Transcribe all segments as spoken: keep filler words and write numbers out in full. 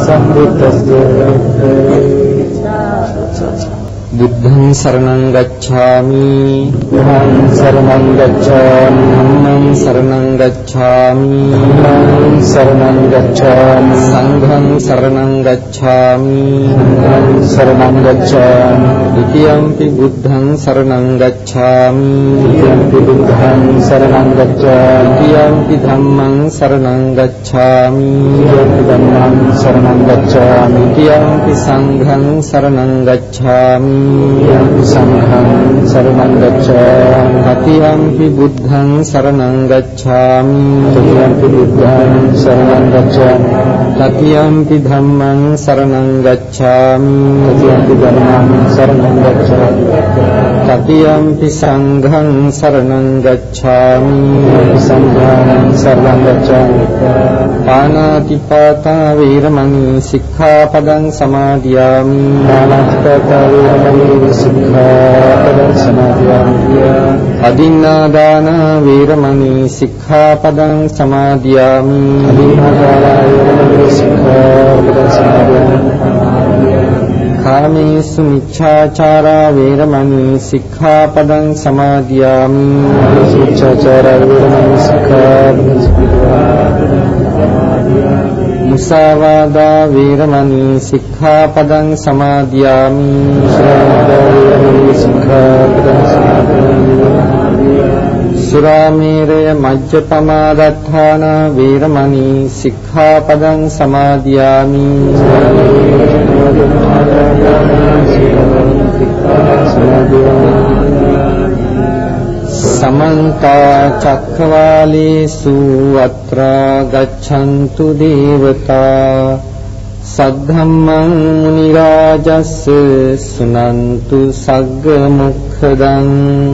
sambuddhassa. Buddhaṃ saraṇaṃ gacchāmi, Buddhaṃ saraṇaṃ gacchāmi, Dhammaṃ saraṇaṃ gacchāmi, Dhammaṃ saraṇaṃ gacchāmi, Saṅgham saraṇaṃ gacchāmi, Saṅgham saraṇaṃ gacchāmi, Dutiyampi Buddhaṃ saraṇaṃ gacchāmi, Dutiyampi Buddhaṃ saraṇaṃ gacchāmi, Dutiyampi Dhammaṃ saraṇaṃ gacchāmi, Dutiyampi Dhammaṃ saraṇaṃ gacchāmi, Dutiyampi Saṅgham saraṇaṃ gacchāmi, Dutiyampi Saṅgham saraṇaṃ gacchāmi, Tatiyampi Buddhaṃ saraṇaṃ gacchāmi, Tatiyampi Buddhaṃ saraṇaṃ gacchāmi, Tatiyampi Dhammaṃ saraṇaṃ gacchāmi, Tatiyampi Dhammaṃ saraṇaṃ gacchāmi, Tatiyampi Saṅgham saraṇaṃ gacchāmi, Tatiyampi Saṅgham saraṇaṃ gacchāmi. Pāṇātipātā vīramani sikkhapaдаṃ samādhiyāmi, Pāṇātipātā vīramani sikkhapaдаṃ samādhiyāmi, Adinādāna vīramani sikkhapaдаṃ samādhiyāmi, Adinādāna vīramani sikkhapadaṃ samādhiyāmi, Kāmesu miccācārā vīramani sikkhapadaṃ samādhiyāmi, Kāmesu miccācārā vīramani sikkhapadaṃ samādhiyāmi, Musāvādā vīramani sikkhapadaṃ samādhiyāmi, Musāvādā vīramani sikkhapadaṃ samādhiyāmi, Surāmēraya majjapamādāṭṭhāna vīramani sikkhapadaṃ samādhiyāmi, Samantā cakkavālesu atrā gaccantu devatā, Saddhammaṃ munirājassa sunantu sagga mukkadaṃ,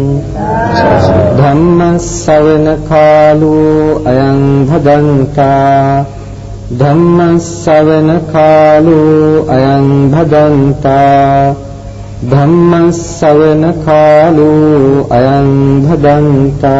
Dhammasavana kālo ayaṃ bhadantā, Dhammasavana kālo ayaṃ bhadantā, Dhammasavana kālo ayaṃ bhadantā.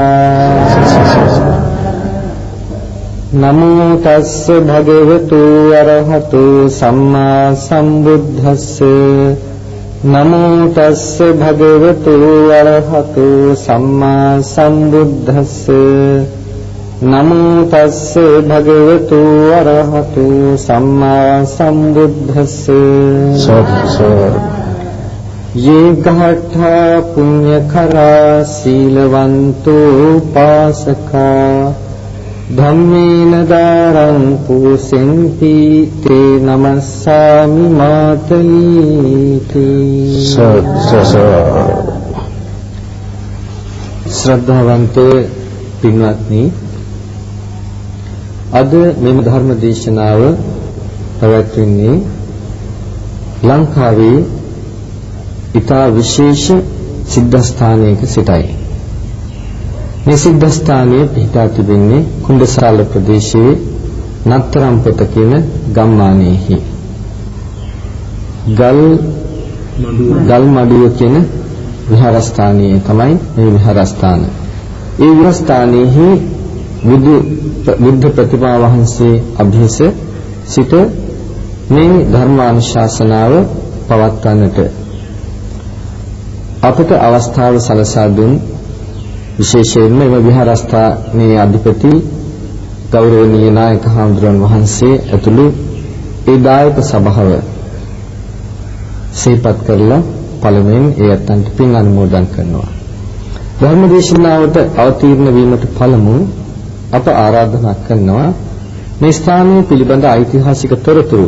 Namo tassa bhagavato arahato sammā sambuddhassa, Namo tassa bhagavato arahato sammā sambuddhassa, Namo tassa bhagavato arahato sammā sambuddhassa. Sadhu sadhu. Ye ghatha punyakara sīlavanto pāsakā, Dhammena dāraṃ pūsenti te namassāmi mātalīti. Sadhu sadhu. ශ්‍රද්ධාවන්ත පින්වත්නි, අද මෙම ධර්ම දේශනාව පැවැත්වෙන්නේ ලංකාවේ ඉතා විශේෂ සිද්ධාස්ථානයක සිටයි. මේ සිද්ධාස්ථානයේ පිහිටා තිබෙන්නේ කුණ්ඩසාල ප්‍රදේශයේ නත්තරම්පොත කියන ගම්මානයේහි. ගල් ගල් මඩුව කියන විහාරස්ථානයේ තමයි මේ විහාරස්ථාන. ඒ විහාරස්ථානයේහි බුදු බුද්ධ ප්‍රතිමා වහන්සේ අභියස සිට මේ ධර්මානුශාසනාව පවත්වන්නට අපට අවස්ථාව සලසා දුන් විශේෂයෙන්ම මේ විහාරස්ථානයේ අධිපති ගෞරවනීය නායක හාමුදුරන් වහන්සේ ඇතුළු ඒ දායක සභාව සිහිපත් කරලා පළමුවෙන් ඒ අතන්ට පින් අනුමෝදන් කරනවා. ධර්මදේශනාවට අවතීර්ණ වීමට පළමු අප ආරාධනා කරනවා මේ ස්ථානය පිළිබඳ ඓතිහාසික තොරතුරු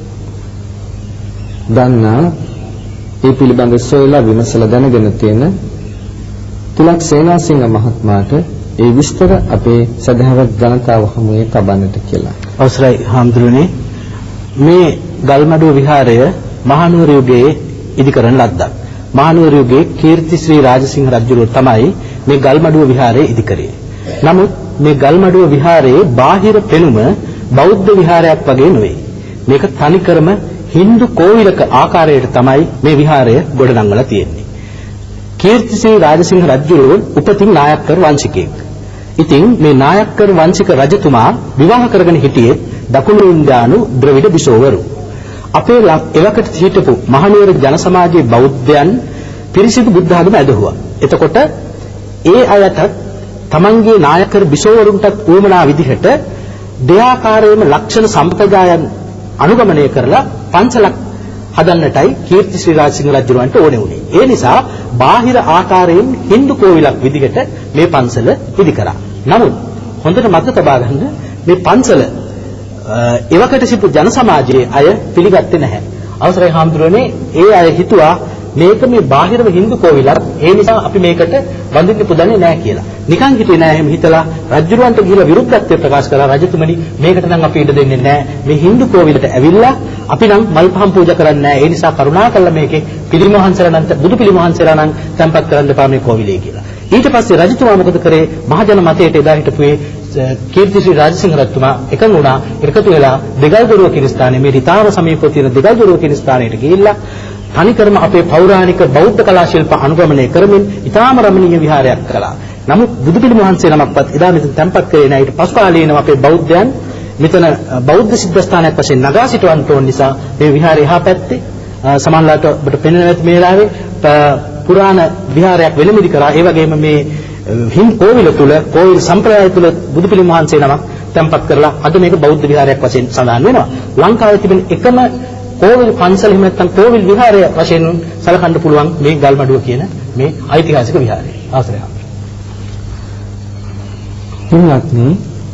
දන්නා ඒ පිළිබඳ සොයලා විමසලා දැනගෙන තියෙන තිලක් සේනාසිංහ මහත්මයාට ඒ විස්තර අපේ සදහවත් ජනතාව හමුවේ තබන්නට කියලා. අවසරයි හාමුදුරනේ, මේ ගල්මඩුව විහාරය මහනුවර යුගයේ ඉදිකරන ලද්දක්. මහනුවර යුගයේ කීර්තිශ්‍රී රාජසිංහ රජුගේ තමයි මේ ගල්මඩුව විහාරය ඉදිකරේ. නමුත් මේ ගල්මඩුව විහාරයේ බාහිර පෙනුම බෞද්ධ විහාරයක් වගේ නෙවෙයි. මේක තනිකරම හින්දු කෝවිලක ආකාරයට තමයි මේ විහාරය ගොඩනංවලා තියෙන්නේ. කීර්තිශ්‍රී රාජසිංහ රජුගේ උපතින් නායක්කර වංශිකයෙක්. ඉතින් මේ නායක්කර වංශික රජතුමා විවාහ කරගෙන හිටියේ දකුණු ඉන්දියානු ද්‍රවිඩ බිසෝවරු. අපේ එවකට හිටපු මහනුවර ජන සමාජයේ බෞද්ධයන් පිරිසිදු බුද්ධ ආගම ඇදහුවා. එතකොට ඒ අයට තමන්ගේ නායකර බිසෝවරුන්ට උවමනා විදිහට දෙආකාරයේම ලක්ෂණ සම්ප්‍රදායන් අනුගමනය කරලා පන්සලක් හදන්නටයි කීර්ති ශ්‍රී රාජසිංහ රජුරවන්ට ඕනේ වුණේ. ඒ නිසා බාහිර ආකාරයෙන් Hindu කෝවිලක් විදිහට මේ පන්සල ඉදි කරා. නමුත් හොඳට මතක තබා ගන්න මේ පන්සල එවකට සිටු ජන සමාජයේ අය පිළිගත්තේ නැහැ. අවසරයි හාමුදුරනේ ඒ අය හිතුවා මේක මේ බාහිරව Hindu කෝවිලක් ඒ නිසා අපි මේකට වඳින්න පුදන්නේ නැහැ කියලා. නිකන් හිතුවේ නැහැ එහෙම හිතලා රජුරවන්ට ගිහිලා විරුද්ධත්වය ප්‍රකාශ කළා. රජතුමනි මේකට නම් අපි ඉඩ දෙන්නේ නැහැ. මේ Hindu කෝවිලට ඇවිල්ලා අපි නම් මල් පහන් පූජා කරන්නේ නැහැ. ඒ නිසා කරුණාකරලා මේකේ පිළිම වහන්සේලා නම් බුදු පිළිම වහන්සේලා නම් තැන්පත් කරන්න එපා මේ කෝවිලේ කියලා. ඊට පස්සේ රජතුමා මොකද කරේ? මහජන මතයට එදා හිටපුවේ කීර්ති ශ්‍රී රාජසිංහ රජතුමා එකඟ වුණා. එකතු වෙලා දෙගල්දොරුව කියන ස්ථානයේ මේ රිතාව සමීපව තියෙන දෙගල්දොරුව කියන ස්ථානයට ගිහිල්ලා තනිකරම අපේ පෞරාණික බෞද්ධ කලා ශිල්ප අනුගමනය කරමින් ඉතාම රමණීය විහාරයක් කළා. නමුත් බුදු පිළිම වහන්සේ නමක්වත් එදා මෙතන තැන්පත් කරේ නැහැ. ඊට පසු කාලේනම අපේ බෞද්ධයන් මෙතන බෞද්ධ සිද්ධාස්ථානයක් වශයෙන් නගා සිටවන්න ඕන නිසා මේ විහාරය එහා පැත්තේ සමහරවිට ඔබට පෙනෙන නැති මේ වෙලාවේ පුරාණ විහාරයක් වෙලමිදි කරා. ඒ වගේම මේ හිම් කෝවිල තුල කෝවිල සම්ප්‍රදාය තුල බුදු පිළිම වහන්සේ නමක් තැන්පත් කරලා අද මේක බෞද්ධ විහාරයක් වශයෙන් සඳහන් වෙනවා. ලංකාවේ තිබෙන එකම කෝවිල් පන්සල එහෙම නැත්නම් කෝවිල් විහාරය වශයෙන් සලකන්න පුළුවන් මේ ගල්මඩුව කියන මේ ඓතිහාසික විහාරය. අවසරයි. හිමියත්නි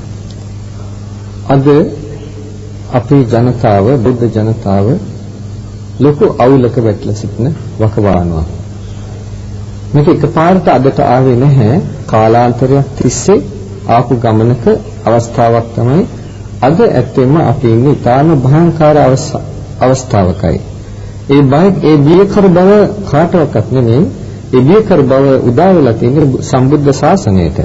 අද අපේ ජනතාව බුද්ධ ජනතාව ලොකු අවුලක වැටලා සිටින වකවානුවක්. මේක එකපාරට අදට ආවේ නැහැ. කාලාන්තරයක් තිස්සේ ආපු ගමනක අවස්ථාවක් තමයි අද ඇත්තෙම අපි ඉන්නේ ඊටාම භයංකාර අවස්ථාවකයි. ඒ බය ඒ බියකර බව කාටවත් නෙමෙයි. ඒ බියකර බව උදා වෙලා තියෙන සම්බුද්ධ ශාසනයට.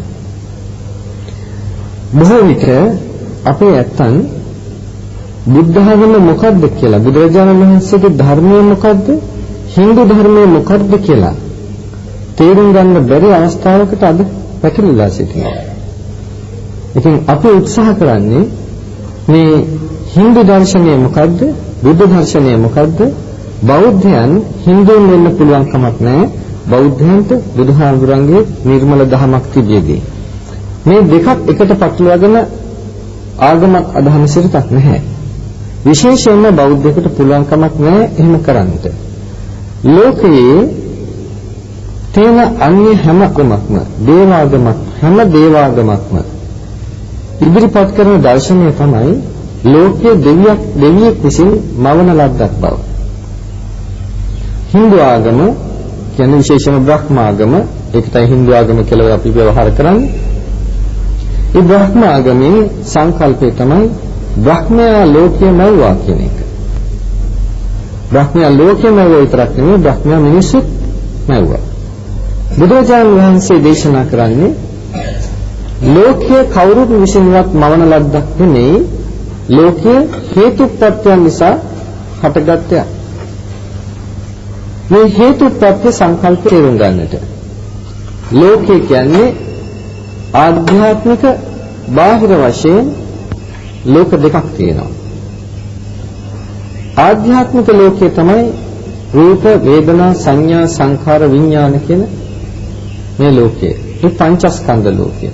බොහෝ විට අපේ ඇත්තන් බුද්ධ ධර්මය මොකක්ද කියලා බුදුරජාණන් වහන්සේගේ ධර්මය මොකක්ද Hindu ධර්මය මොකක්ද කියලා තේරුම් ගන්න බැරි අවස්ථාවකට අද පැටලලා සිටිනවා. ඉතින් අපි උත්සාහ කරන්නේ මේ Hindu දර්ශනය මොකක්ද බුද්ධ දර්ශනය මොකක්ද බෞද්ධයන් Hinduන් වෙන්න පුළුවන් කමක් නැහැ. බෞද්ධයන්ට බුදුහාමුදුරන්ගේ නිර්මල දහමක් තිබෙදී මේ දෙකක් එකට පටලවාගෙන ආගමක් අදහන සිරිතක් නැහැ. විශේෂයෙන්ම බෞද්ධයෙකුට පුළුවන් කමක් නැහැ එහෙම කරන්නට. ලෝකයේ තියෙන අන්‍ය හැම ක්‍රමයක්ම දේවාගමක් හැම දේවාගමක්ම ඉදිරිපත් කරන දර්ශනය තමයි ලෝකයේ දෙවියක් දෙවියෙක් විසින් මවන ලද්දක් බව. Hindu ආගම කියන්නේ විශේෂම බ්‍රහ්ම ආගම ඒකටයි Hindu ආගම කියලා අපි ව්‍යවහාර කරන්නේ. ඒ බ්‍රහ්ම ආගමේ සංකල්පය තමයි බ්‍රහ්මයා ලෝකයේ මවුවා කියන එක. බ්‍රහ්මයා ලෝකයේ මවුවා විතරක් නෙමෙයි බ්‍රහ්මයා මිනිස්සුත් මවුවා. බුදුරජාණන් වහන්සේ දේශනා කරන්නේ ලෝකයේ කවුරුත් විසින්වත් මවන ලද්දක් නෙමෙයි ලෝකයේ හේතුප්‍රත්‍යයන් නිසා හටගත් යක්. මේ හේතුප්‍රත්‍ය සංකල්ප තේරුම් ගන්නට ලෝකය කියන්නේ ආධ්‍යාත්මික බාහිර වශයෙන් ලෝක දෙකක් තියෙනවා. ආධ්‍යාත්මික ලෝකය තමයි රූප, වේදනා, සංඥා, සංඛාර, විඥාන කියන මේ ලෝකය. මේ පංචස්කන්ධ ලෝකය.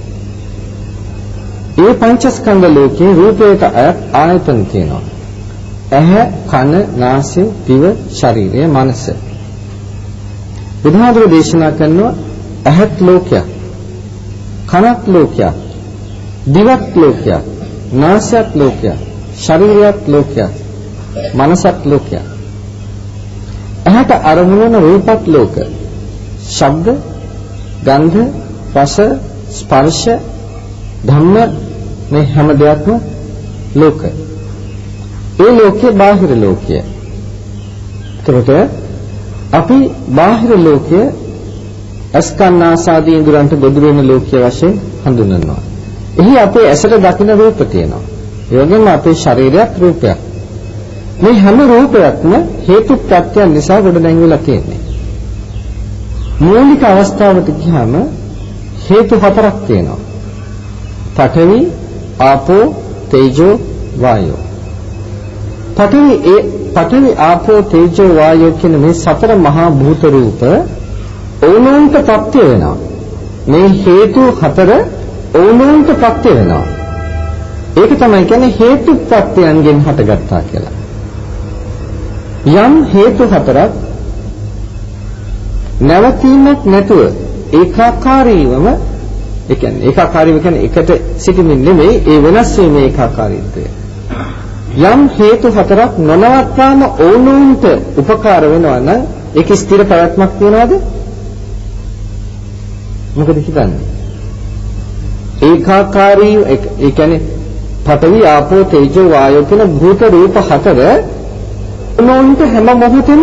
ඒ පංචස්කන්ධ ලෝකයේ රූපයට අයත් ආයතන තියෙනවා. ඇහැ, කන, නාසය, දිව, ශරීරය, මනස. බුදුහාමුදුර දේශනා කරනවා ඇහත් ලෝකයක්, කනත් ලෝකයක්, දිවත් ලෝකයක්, නාසයත් ලෝකයක්, ශරීරයත් ලෝකයක්, මනසත් ලෝකයක්. ඇහැට අරමුණු වන රූපත් ලෝක. ශබ්ද, ගන්ධ, රස, ස්පර්ශ, ධම්ම මේ හැම දෙයක්ම ලෝක. ඒ ලෝකයේ බාහිර ලෝකය. ඒකට අපි බාහිර ලෝකය අස්කන්නාසාදී ඉඳුරන්ට ගොදුරු වෙන ලෝකය වශයෙන් හඳුන්වනවා. එහි අපේ ඇසට දකින රූප තියෙනවා. ඒ වගේම අපේ ශරීරයත් රූපයක්. මේ හැම රූපයක්ම හේතු ප්‍රත්‍යයන් නිසා ගොඩ නැංගිලා තියෙන්නේ. මූලික අවස්ථාවට ගියාම හේතු හතරක් තියෙනවා. පඨවි, ආපෝ, තේජෝ, වායෝ. පඨවි ඒ පඨවි ආපෝ තේජෝ වායෝ කියන මේ සතර මහා භූත රූප ඕනෝන්ට ප්‍රත්‍ය වෙනවා. මේ හේතු හතර ඕනෝන්ට ප්‍රත්‍ය වෙනවා. ඒක තමයි කියන්නේ හේතු ප්‍රත්‍යයන්ගෙන් හටගත්තා කියලා. යම් හේතු හතරක් නැවතීමක් නැතුව ඒකාකාරීවම ඒ කියන්නේ ඒකාකාරීව කියන්නේ එකට සිටීමෙන් නෙමෙයි ඒ වෙනස් වීමේ ඒකාකාරීත්වය. යම් හේතු හතරක් නොනවත්වාම ඕනෝන්ට උපකාර වෙනවා නම් ඒක ස්ථිර ප්‍රයත්නක් තියනවාද? මොකද හිතන්නේ? ඒකාකාරී ඒ කියන්නේ පඨවි ආපෝ තේජෝ වායෝ කියන භූත රූප හතර ඕනෝන්ට හැම මොහොතෙම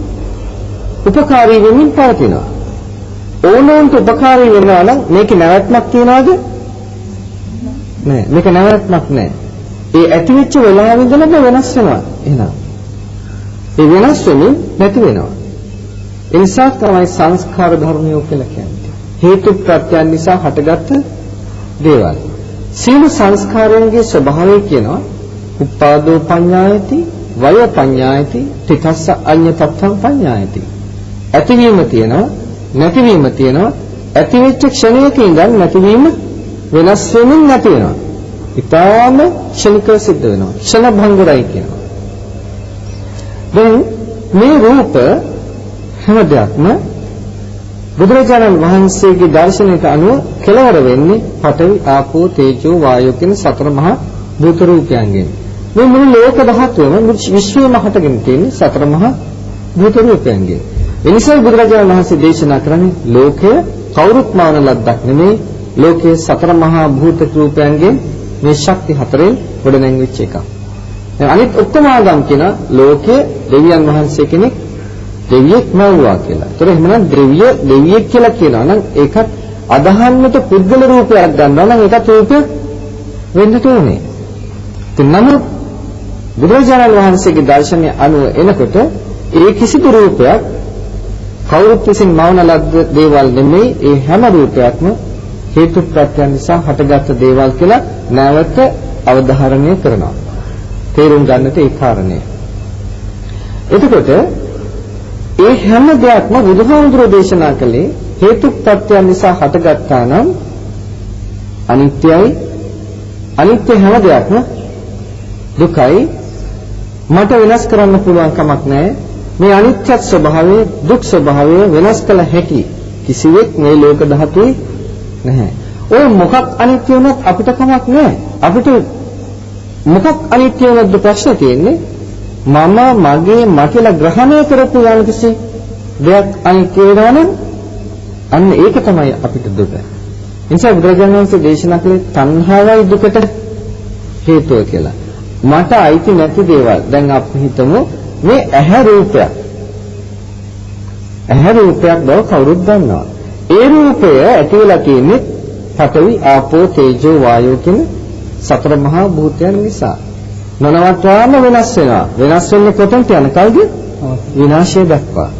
උපකාරී වෙමින් පවතිනවා. ඕනෝන්ට උපකාරී වෙනවා නම් මේක නැවැත්මක් තියනවාද? නෑ. මේක නැවැත්මක් නෑ. ඒ ඇති වෙච්ච වෙලාවෙ ඉඳලම වෙනස් වෙනවා. එහෙනම් ඒ වෙනස් වෙමින් නැති වෙනවා. ඒ නිසා තමයි සංස්කාර ධර්මය කියලා කියන්නේ. හේතු ප්‍රත්‍යයන් නිසා හටගත්ත දේවල්. සීල සංස්කාරයන්ගේ ස්වභාවය කියනවා උපාදෝ පඤ්ඤායති, වය පඤ්ඤායති, තිතස්ස අඤ්ඤ තත්තං පඤ්ඤායති. ඇතිවීම තියෙනවා, නැතිවීම තියෙනවා. ඇති වෙච්ච ක්ෂණයක ඉඳන් නැතිවීම වෙනස් වෙමින් නැති වෙනවා. ඊටාම ක්ෂණිකව සිද්ධ වෙනවා. ක්ෂණ භංගුරයි කියනවා. දැන් මේ රූප හැම දෙයක්ම බුදුරජාණන් වහන්සේගේ දර්ශනයට අනුව කෙලවර වෙන්නේ පඨවි ආපෝ තේජෝ වායෝ කියන සතර මහා භූත රූපයන්ගෙන්. මේ මුළු ලෝක ධාතුවම විශ්වයම හටගෙන තියෙන සතර මහා භූත රූපයන්ගෙන්. ඒ නිසා බුදුරජාණන් වහන්සේ දේශනා කරන්නේ ලෝකය කවුරුත් මාන ලද්දක් නෙමෙයි, ලෝකයේ සතර මහා භූත රූපයන්ගෙන් මේ ශක්ති හතරෙන් ගොඩනැංවිච්ච එකක්. දැන් අනිත් ඔක්කොම ආගම් කියන ලෝකයේ දෙවියන් වහන්සේ කෙනෙක් දෙවියෙක් මවුවා කියලා. ඒතර එහෙමනම් ද්‍රව්‍ය දෙවියෙක් කියලා කියනවා නම් ඒකත් අදහන්නට පුද්ගල රූපයක් ගන්නවා නම් ඒකත් රූපයක් වෙන්න ඕනේ. ඉතින් නමුත් බුදුරජාණන් වහන්සේගේ දර්ශනය අනුව එනකොට ඒ කිසිදු රූපයක් කවුරුත් විසින් මවන ලද්ද දේවල් නෙමෙයි, ඒ හැම රූපයක්ම හේතු ප්‍රත්‍යයන් නිසා හටගත් දේවල් කියලා නැවත අවධාරණය කරනවා. තේරුම් ගන්නට ඒ කාරණය. එතකොට ඒ හැම දෙයක්ම බුදුහාමුදුරෝ දේශනා කළේ හේතු ප්‍රත්‍යයන් නිසා හටගත්තා නම් අනිත්‍යයි. අනිත්‍ය හැම දෙයක්ම දුකයි. මට වෙනස් කරන්න පුළුවන් කමක් නැහැ. මේ අනිත්‍ය ස්වභාවය, දුක් ස්වභාවය වෙනස් කළ හැකි කිසිවෙක් මේ ලෝක ධාතුවේ නැහැ. ඔය මොකක් අනිත්‍ය වුණත් අපිට කමක් නැහැ. අපිට මොකක් අනිත්‍ය වුණත් ප්‍රශ්නේ තියෙන්නේ මම මගේ මට කියලා ග්‍රහණය කරපු යම් කිසි දෙයක් අනිත්‍ය වෙනවා නම් අන්න ඒක තමයි අපිට දුක. එනිසා බුදුරජාණන් වහන්සේ දේශනා කළේ තණ්හාවයි දුකට හේතුව කියලා. මට අයිති නැති දේවල්. දැන් අපි හිතමු මේ ඇහැ රූපයක්. ඇහැ රූපයක් බව කවුරුත් දන්නවා. ඒ රූපය ඇති වෙලා තියෙන්නේ පඨවි ආපෝ තේජෝ වායෝ කියන සතර මහා භූතයන් නිසා. නොනවත්වාම වෙනස් වෙනවා. වෙනස් වෙන්නේ කොතනට යනකල්ද? විනාශය දක්වා.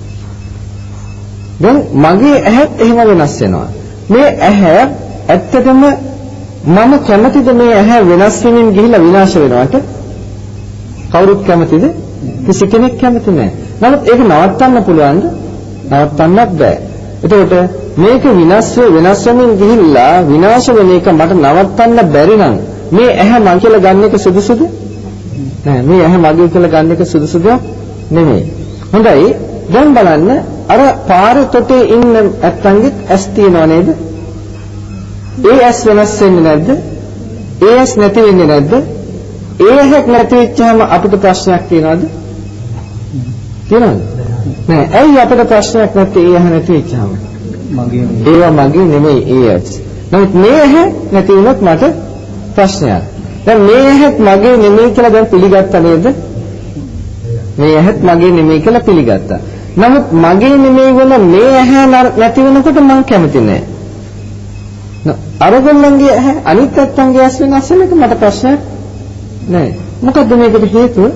දැන් මගේ ඇහත් එහෙම වෙනස් වෙනවා. මේ ඇහැ ඇත්තටම මම කැමතිද මේ ඇහැ වෙනස් වෙමින් ගිහිල්ලා විනාශ වෙනවට? කවුරුත් කැමතිද? කිසි කෙනෙක් කැමති නැහැ. නමුත් ඒක නවත්තන්න පුළුවන්ද? නවත්තන්නත් බෑ. එතකොට මේක විනාශ වෙනස් වෙමින් ගිහිල්ලා විනාශ වෙන එක මට නවත්තන්න බැරි නම් මේ ඇහැ මං කියලා ගන්න එක සුදුසුද? නෑ, මේ ඇහැ මගේ කියලා ගන්න එක සුදුසුද? නෙමෙයි. හොඳයි. දැන් බලන්න අර පාර තොටේ ඉන්න ඇත්තන්ගෙත් ඇස් තියනව නේද? ඒ ඇස් වෙනස් වෙන්නේ නැද්ද? ඒ ඇස් නැති වෙන්නේ නැද්ද? ඒ ඇහක් නැති වෙච්චාම අපිට ප්‍රශ්නයක් තියනවද? තියනවද? නෑ. ඇයි අපිට ප්‍රශ්නයක් නැත්තේ ඒ ඇහ නැති වෙච්චාම? මගේ ඒවා මගේ නෙමෙයි ඒ ඇස්. නමුත් මේ ඇහ නැති වුණොත් මට ප්‍රශ්නයක්. දැන් මේ ඇහත් මගේ නෙමෙයි කියලා දැන් පිළිගත්තා නේද? මේ ඇහත් මගේ නෙමෙයි කියලා පිළිගත්තා. නමුත් මගේ නෙමෙයි වෙන මේ ඇහ නැති වෙනකොට මම කැමති නෑ. අරගොල්ලන්ගේ ඇහ අනිත් පැත්තන්ගේ ඇස් වෙනස් වෙන එක මට ප්‍රශ්නයක් නෑ. මොකද්ද මේකට හේතුව?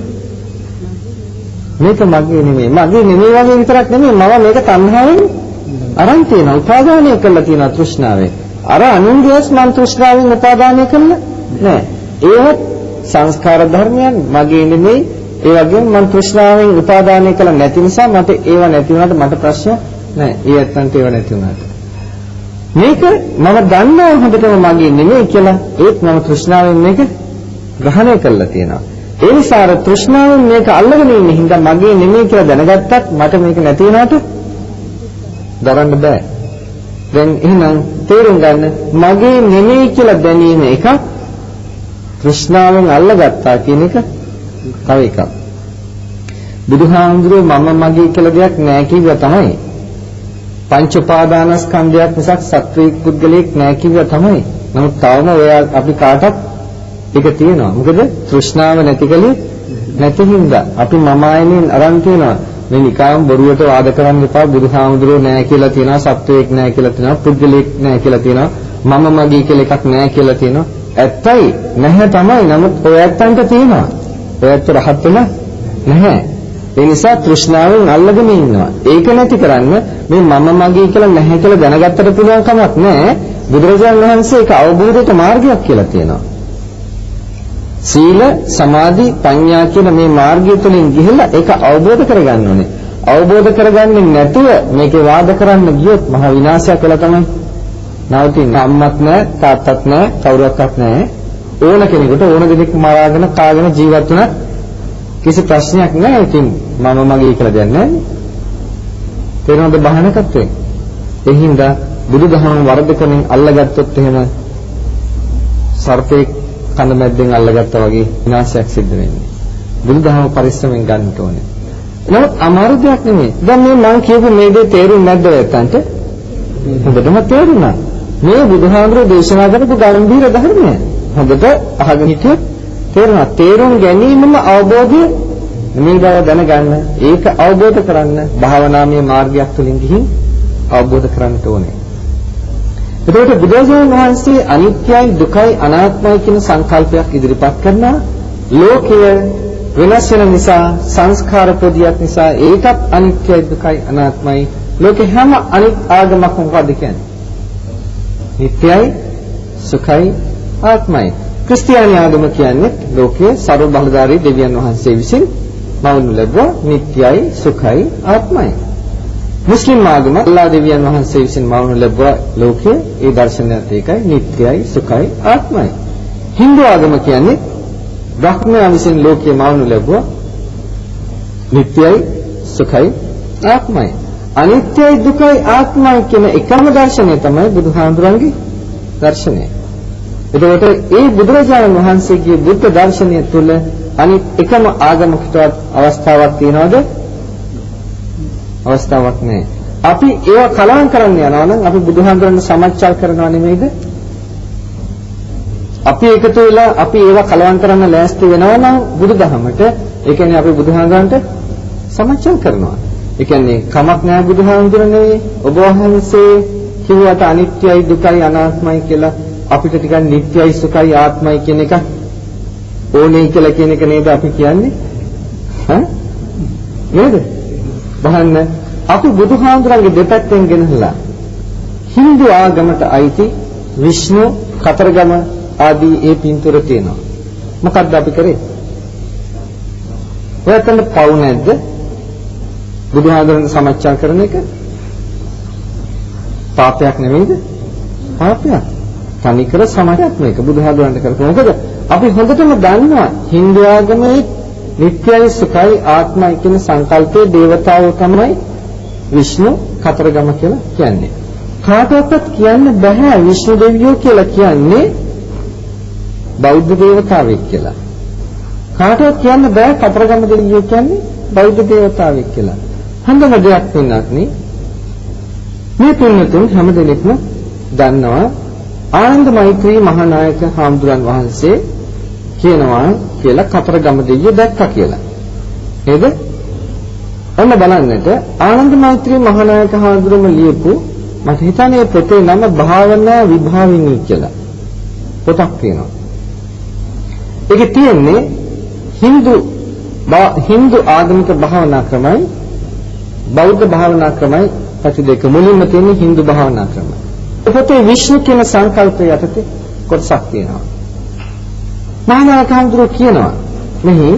මේක මගේ නෙමෙයි. මගේ නෙමෙයි වගේ විතරක් නෙමෙයි මම මේක තණ්හාවෙන් අරන් තියෙනවා. උපාදානය කරලා තියෙනවා තෘෂ්ණාවෙන්. අර අනුන්ගේ ඇස් මන් තෘෂ්ණාවෙන් උපාදානය කරලා නෑ. ඒවත් සංස්කාර ධර්මයන් මගේ නෙමෙයි. ඒ වගේම මම තෘෂ්ණාවෙන් උපාදානය කළ නැති නිසා මට ඒව නැති වුණාට මට ප්‍රශ්න නැහැ. ඒ ඇත්තන්ට ඒව නැති වුණාට. මේක මම දන්නවා හොඳටම මගේ නෙමෙයි කියලා. ඒත් මම තෘෂ්ණාවෙන් මේක ග්‍රහණය කරලා තියෙනවා. ඒ නිසා අර තෘෂ්ණාවෙන් මේක අල්ලගෙන ඉන්න හින්දා මගේ නෙමෙයි කියලා දැනගත්තත් මට මේක නැති වෙනාට දරන්න බෑ. දැන් එහෙනම් තේරුම් ගන්න මගේ නෙමෙයි කියලා දැනීම එකක්, තෘෂ්ණාවෙන් අල්ලගත්තා කියන එක තව එකක්. බුදුහාමුදුරුවෝ මම මගේ කියලා දෙයක් නෑ කිව්වා තමයි. පංච උපාදානස්කන්ධයක් මිසක් සත්වීක පුද්ගලයෙක් නෑ කිව්වා තමයි. නමුත් තවම ඔය අපි කාටත් ඒක තියෙනවා. මොකද තෘෂ්ණාව නැතිකලේ නැති හින්දා අපි මම ආයෙනින් අරන් තියනවා. මේ නිකාම් බොරුවට වාද කරන්න එපා. බුදුහාමුදුරුවෝ නෑ කියලා තියෙනවා, සත්වයෙක් නෑ කියලා තියෙනවා, පුද්ගලයෙක් නෑ කියලා තියෙනවා, මම මගේ කියලා එකක් නෑ කියලා තියෙනවා. ඇත්තයි නැහැ තමයි. නමුත් ඔය ඇත්තන්ට තියෙනවා. ඔය ඇත්ත රහත් වෙලා නැහැ. ඒ නිසා තෘෂ්ණාවෙන් අල්ලගෙන ඉන්නවා. ඒක නැති කරන්න මේ මම මගේ කියලා නැහැ කියලා දැනගත්තට පුළුවන් කමක් නැහැ. බුදුරජාණන් වහන්සේ ඒක අවබෝධයට මාර්ගයක් කියලා තියෙනවා. සීල, සමාධි, ප්‍රඥා කියන මේ මාර්ගය තුළින් ගිහිල්ලා ඒක අවබෝධ කරගන්න ඕනේ. අවබෝධ කරගන්නේ නැතුව මේකේ වාද කරන්න ගියොත් මහ විනාශයක් වෙලා තමයි නවතින්නේ. අම්මත් නැහැ, තාත්තත් නැහැ, කවුරක්වත් නැහැ. ඕන කෙනෙකුට ඕන දෙයක් මරාගෙන කාගෙන ජීවත් වුණත් කිසි ප්‍රශ්නයක් නැහැ. ඉතින් මම මගේ කියලා දෙයක් නැහැ. තේරෙනවද බහනකත්වයෙන්? ඒ හින්දා බුදුදහම වර්ධකමින් අල්ලගත්තොත් එහෙම සර්පේ කන මැද්දෙන් අල්ලගත්තා වගේ විනාශයක් සිද්ධ වෙන්නේ. බුදුදහම පරිස්සමෙන් ගන්න ඕනේ. නමුත් අමාරු දෙයක් නෙමෙයි. දැන් මේ මම කියපු මේ දේ තේරුම් නැද්ද ඔයයන්ට? හොඳටම තේරුණා. මේ බුදුහාමුදුරුවෝ දේශනා කරපු ගැඹීර ධර්මය. හොඳට අහගෙන හිටියොත් තේරුණා. තේරුම් ගැනීමම අවබෝධය මේ බව දැනගන්න, ඒක අවබෝධ කරන්න භාවනාමය මාර්ගයක් තුලින් ගිහින් අවබෝධ කරගන්න ඕනේ. එතකොට බුදුරජාණන් වහන්සේ අනිත්‍යයි, දුකයි, අනාත්මයි කියන සංකල්පයක් ඉදිරිපත් කරනවා. ලෝකය වෙනස් වෙන නිසා, සංස්කාර පොදියක් නිසා ඒකත් අනිත්‍යයි, දුකයි, අනාත්මයි. ලෝකේ හැම අනිත් ආගමක් මොකක්ද කියන්නේ? නිට්ටයයි, සුඛයි, ආත්මයි. ක්‍රිස්තියානි ආගම කියන්නේ ලෝකයේ ਸਰව බලධාරී දෙවියන් වහන්සේ විසින් මවනු ලැබුවා නිට්ටයයි, සුඛයි, ආත්මයි. මුස්ලිම් ආගම අල්ලා දෙවියන් වහන්සේ විසින් මවනු ලැබුවා ලෝකයේ ඒ දර්ශනයත් ඒකයි නිට්ටයයි, සුඛයි, ආත්මයි. හින්දු ආගම කියන්නේ බ්‍රහ්මයා විසින් ලෝකයේ මවනු ලැබුවා නිට්ටයයි, සුඛයි, ආත්මයි. අනිත්‍යයි, දුකයි, ආත්මයි කියන එකම දර්ශනය තමයි බුදුහාමුදුරන්ගේ දර්ශනය. එතකොට ඒ බුදුරජාණන් වහන්සේගේ බුද්ධ දර්ශනය තුළ අනිත් එකම ආගමකටවත් අවස්ථාවක් තියනවද? අවස්ථාවක් නැහැ. අපි ඒව කලවම් කරන්න යනවා නම් අපි බුදුහාමුදුරන්ව සමච්චල් කරනවා නෙමෙයිද? අපි එකතු වෙලා අපි ඒව කලවම් කරන්න ලෑස්ති වෙනවා නම් බුදුදහමට, ඒ කියන්නේ අපි බුදුහාමුදුරන්ට සමච්චල් කරනවා. ඒ කියන්නේ කමක් නැහැ බුදුහාමුදුරනේ ඔබ වහන්සේ කිව්වට අනිත්‍යයි, දුකයි, අනාත්මයි කියලා අපිට ටිකක් නිට්ටයයි, සුඛයි, ආත්මයි කියන එක ඕනේ කියලා කියන එක නේද අපි කියන්නේ? හා? නේද? බලන්න අපි බුදුහාමුදුරන්ගේ දෙපැත්තෙන් ගෙනහලා හින්දු ආගමට අයිති විෂ්ණු, කතරගම ආදී ඒ පින්තූර තියෙනවා. මොකද්ද අපි කරේ? ඔයයන්ට පවු නැද්ද? බුදුහාමුදුරන්ට සමච්චා කරන එක පාපයක් නෙමෙයිද? පාපයක්. තනිකර සමාජයක් මේක බුදුහාමුදුරන්ට කරපු. මොකද අපි හොඳටම දන්නවා හින්දු ආගමේ නිට්ටයයි, සුඛයි, ආත්මයි කියන සංකල්පයේ දේවතාවෝ තමයි විෂ්ණු, කතරගම කියලා කියන්නේ. කාටවත් කියන්න බෑ විෂ්ණු දෙවියෝ කියලා කියන්නේ බෞද්ධ දේවතාවෙක් කියලා. කාටවත් කියන්න බෑ කතරගම දෙවියෝ කියන්නේ බෞද්ධ දේවතාවෙක් කියලා. හඳම දෙයක් වෙනක් නේ. මේ තුන්තුන් හැමදෙනෙක්ම දන්නවා ආනන්ද මෛත්‍රී මහානායක හාමුදුරන් වහන්සේ කියනවා කියලා කතරගම දෙවියෝ දැක්කා කියලා. නේද? ඔන්න බලන්නට ආනන්ද මෛත්‍රී මහානායක හාමුදුරුවම ලියපු මට හිතන්නේ පොතේ නම භාවනා විභාවිනී කියලා. පොතක් තියෙනවා. ඒකේ තියෙන්නේ Hindu Hindu ආගමික භාවනා ක්‍රමයි, බෞද්ධ භාවනා ක්‍රමයි පැති දෙක මුලින්ම තියෙන්නේ Hindu භාවනා ක්‍රමය. පොතේ විෂ්ණු කියන සංකල්පය යටතේ කොටසක් තියෙනවා. මහානායක හඳුරෝ කියනවා මෙහි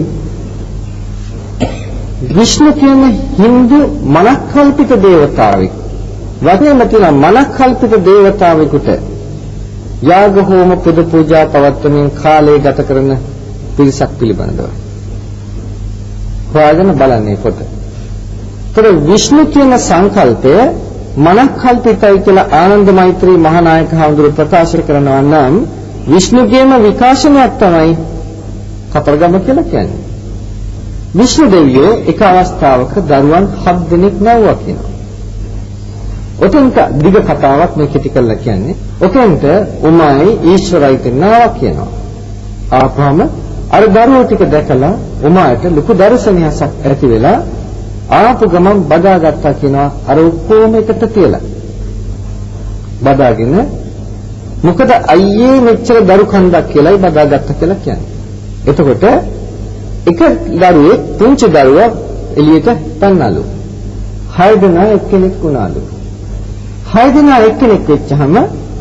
විෂ්ණු කියන Hindu මනක්කල්පිත දේවතාවෙක්. වගේම තියෙන මනක්කල්පිත දේවතාවෙකුට යාග හෝම පුද පූජා පවත්වමින් කාලය ගත කරන පිරිසක් පිළිබඳව. හොයාගෙන බලන්නේ කොට. ඒතර විෂ්ණු කියන සංකල්පය මනක්කල්පිතයි කියලා ආනන්ද මෛත්‍රී මහානායක හඳුරෝ ප්‍රකාශ කරනවා නම් විෂ්ණුගේම විකාශනයක් තමයි කතරගම කියලා කියන්නේ. විෂ්ණු දෙවියෝ එක අවස්ථාවක දරුවන් හත් දෙනෙක් නැවුවා කියනවා. ඔතෙන්ට දිග කතාවක් මේ කෙටි කරලා කියන්නේ. ඔතෙන්ට උමයි ඊශ්වරයි කියනවා කියනවා. ආපහම අර දරුවෝ ටික දැකලා උමාට ලොකු දර්ශනයක් ඇති වෙලා ආපු ගමන් බදාගත්තා කියනවා අර ඔක්කොම එකට තියලා. බදාගෙන මොකද අයියේ මෙච්චර දරු කන්දක් කියලායි බදාගත්තා කියලා කියන්නේ. එතකොට එක දරුවේ පුංචි දරුවා එළියට පැනනලු. හය දෙනා එක්කෙනෙක් වුණාලු. හය දෙනා එක්කෙනෙක් වෙච්චහම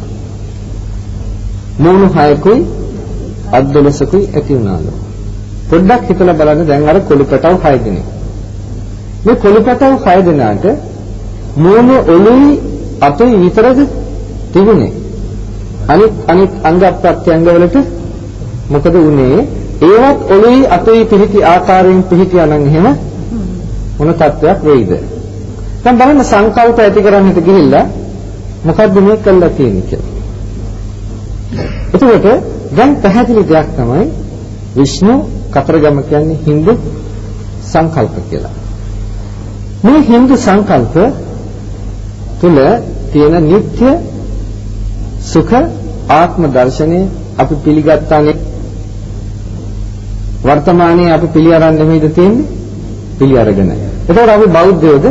මූණු හයකුයි අත් දොළොසකුයි ඇති වුණාලු. පොඩ්ඩක් හිතලා බලන්න දැන් අර කොළුපටව හය දෙනෙක්. මේ කොළුපටව හය දෙනාට මූණු ඔළුයි අතයි විතරද තිබුණේ. අනිත් අනිත් අංග ප්‍රත්‍යංග වලට මොකද වුනේ? ඒවත් ඔළුයි අතයි පිහිටි ආකාරයෙන් පිහිටියා නම් එහෙම මොන තත්වයක් වෙයිද? දැන් බලන්න සංකල්ප ඇති කරන්නට ගිහිල්ලා මොකද්ද මේ කළා තියෙන්නේ කියලා. එතකොට දැන් පැහැදිලි දෙයක් තමයි විෂ්ණු කතරගම කියන්නේ Hindu සංකල්ප කියලා. මේ Hindu සංකල්ප තුල තියෙන නිත්‍ය සුඛ ආත්ම දර්ශනය අපි පිළිගත්තානේ වර්තමානයේ අපි පිළි අරන් නෙමෙයිද තියෙන්නේ? පිළි අරගෙන. එතකොට අපි බෞද්ධයෝද?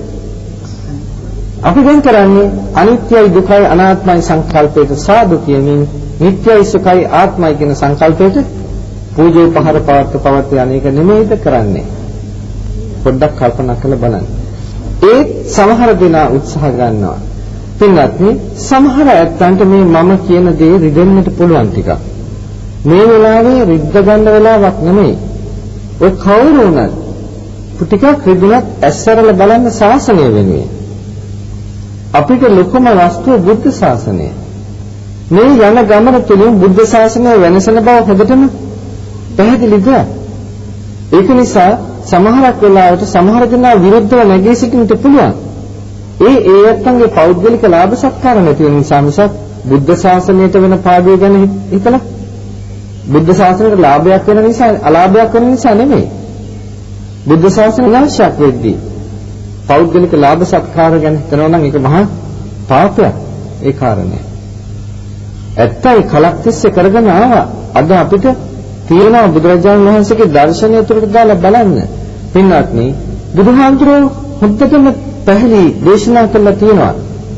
අපි දැන් කරන්නේ අනිත්‍යයි දුකයි අනාත්මයි සංකල්පයට සාදු කියමින් නිට්ටයයි සුඛයි ආත්මයි කියන සංකල්පයට පූජා පහර පවත්ව පවත්ව යන්නේක නෙමෙයිද කරන්නේ. පොඩ්ඩක් කල්පනා කරලා බලන්න. ඒ සමහර දෙනා උත්සාහ ගන්නවා. පින්වත්නි සමහර ඇත්තන්ට මේ මම කියන දේ රිදෙන්නට පුළුවන් ටිකක්. මේ වෙලාවේ රිද්ද ගන්න වෙලාවක් නෙමෙයි. ඔය කවුරු වුණත් ටිකක් රිදුනත් ඇස්සරල බලන්න ශාසනය වෙනුවෙන්. අපිට ලොකුම වස්තුව බුද්ධ ශාසනය. මේ යන ගමන තුලින් බුද්ධ ශාසනය වෙනසන බව හොඳටම පැහැදිලිද? ඒක නිසා සමහරක් වෙලාවට සමහර දෙනා විරුද්ධව නැගී සිටින්නට පුළුවන්. ඒ ඒ අත්ංගේ පෞද්ගලික ලාභ සත්කාර නැති වෙන නිසා මිසක් බුද්ධ ශාසනයට වෙන පාඩුව ගැන හිතලා බුද්ධ ශාසනයට ලාභයක් වෙන නිසා අලාභයක් වෙන නිසා නෙමෙයි. බුද්ධ ශාසනය විනාශයක් වෙද්දී පෞද්ගලික ලාභ සත්කාර ගැන හිතනවා නම් ඒක මහා පාපයක්. ඒ කාරණේ. ඇත්තයි කලක් තිස්සේ කරගෙන ආවා. අද අපිට තියෙනවා බුදුරජාණන් වහන්සේගේ දර්ශනය තුළට දාලා බලන්න. පින්වත්නි බුදුහාමුදුරුවෝ හොද්දටම පැහැදිලි දේශනා කළා තියෙනවා.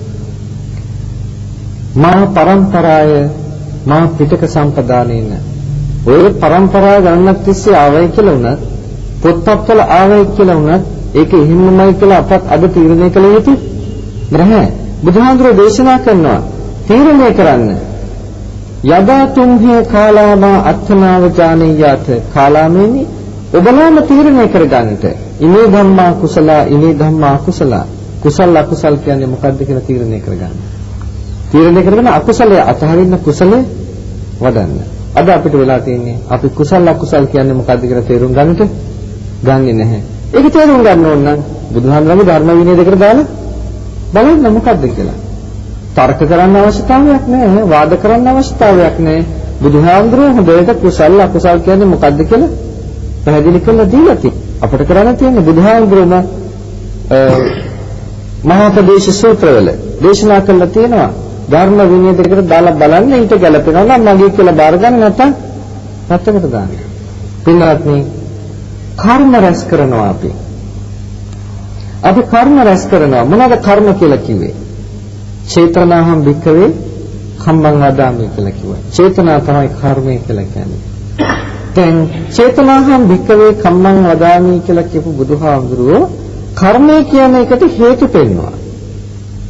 මා පරම්පරාය මා පිටක සම්පදානේන. ඔය පරම්පරාව ගණනක් තිස්සේ ආවයි කියලා උනත් පොත්පත්වල ආවයි කියලා උනත් ඒක එහෙමමයි කියලා අපත් අද තීරණය කළ යුතු නැහැ. බුදුහාමුදුරුවෝ දේශනා කරනවා තීරණය කරන්න. යදා තුම්හේ කාලාමා අත්ථනාව ජානීයාත කාලාමේනි ඔබලාම තීරණය කරගන්නට. ඉමේ ධම්මා කුසල ඉමේ ධම්මා කුසල කුසල අකුසල කියන්නේ මොකක්ද කියලා තීරණය කරගන්න. තීරණය කරගෙන අකුසලයේ අතහරින්න කුසලයේ වඩන්න. අද අපිට වෙලා තියෙන්නේ අපි කුසල අකුසල කියන්නේ මොකක්ද කියලා තේරුම් ගන්නට ගන්නෙ නැහැ. ඒක තේරුම් ගන්න ඕන නම් බුදුහාමුදුරගේ ධර්ම විනය දෙකට දාලා බලන්න මොකක්ද කියලා. තර්ක කරන්න අවශ්‍යතාවයක් නැහැ, වාද කරන්න අවශ්‍යතාවයක් නැහැ. බුදුහාමුදුරුවෝ හොඳට කුසල අකුසල කියන්නේ මොකක්ද කියලා පැහැදිලි කරලා දීලා තියෙනවා. අපිට කරන්න තියෙන්නේ බුදුහාමුදුරුවෝම මහා ප්‍රදේශ සූත්‍රවල දේශනා කළා තියෙනවා. ධර්ම විනය දෙකට දාලා බලන්න ඊට ගැලපෙනවා නම් මගේ කියලා බාර ගන්න නැත්නම් පැත්තකට දාන්න. පින්වත්නි කර්ම රැස් කරනවා අපි. අපි කර්ම රැස් කරනවා. මොනවාද කර්ම කියලා කිව්වේ? චේතනාහම් වික්කවේ කම්මං වදාමි කියලා කිව්වා. චේතනා තමයි කර්මය කියලා කියන්නේ. දැන් චේතනාහම් වික්කවේ කම්මං වදාමි කියලා කියපු බුදුහාමුදුරුවෝ කර්මය කියන එකට හේතු පෙන්වනවා.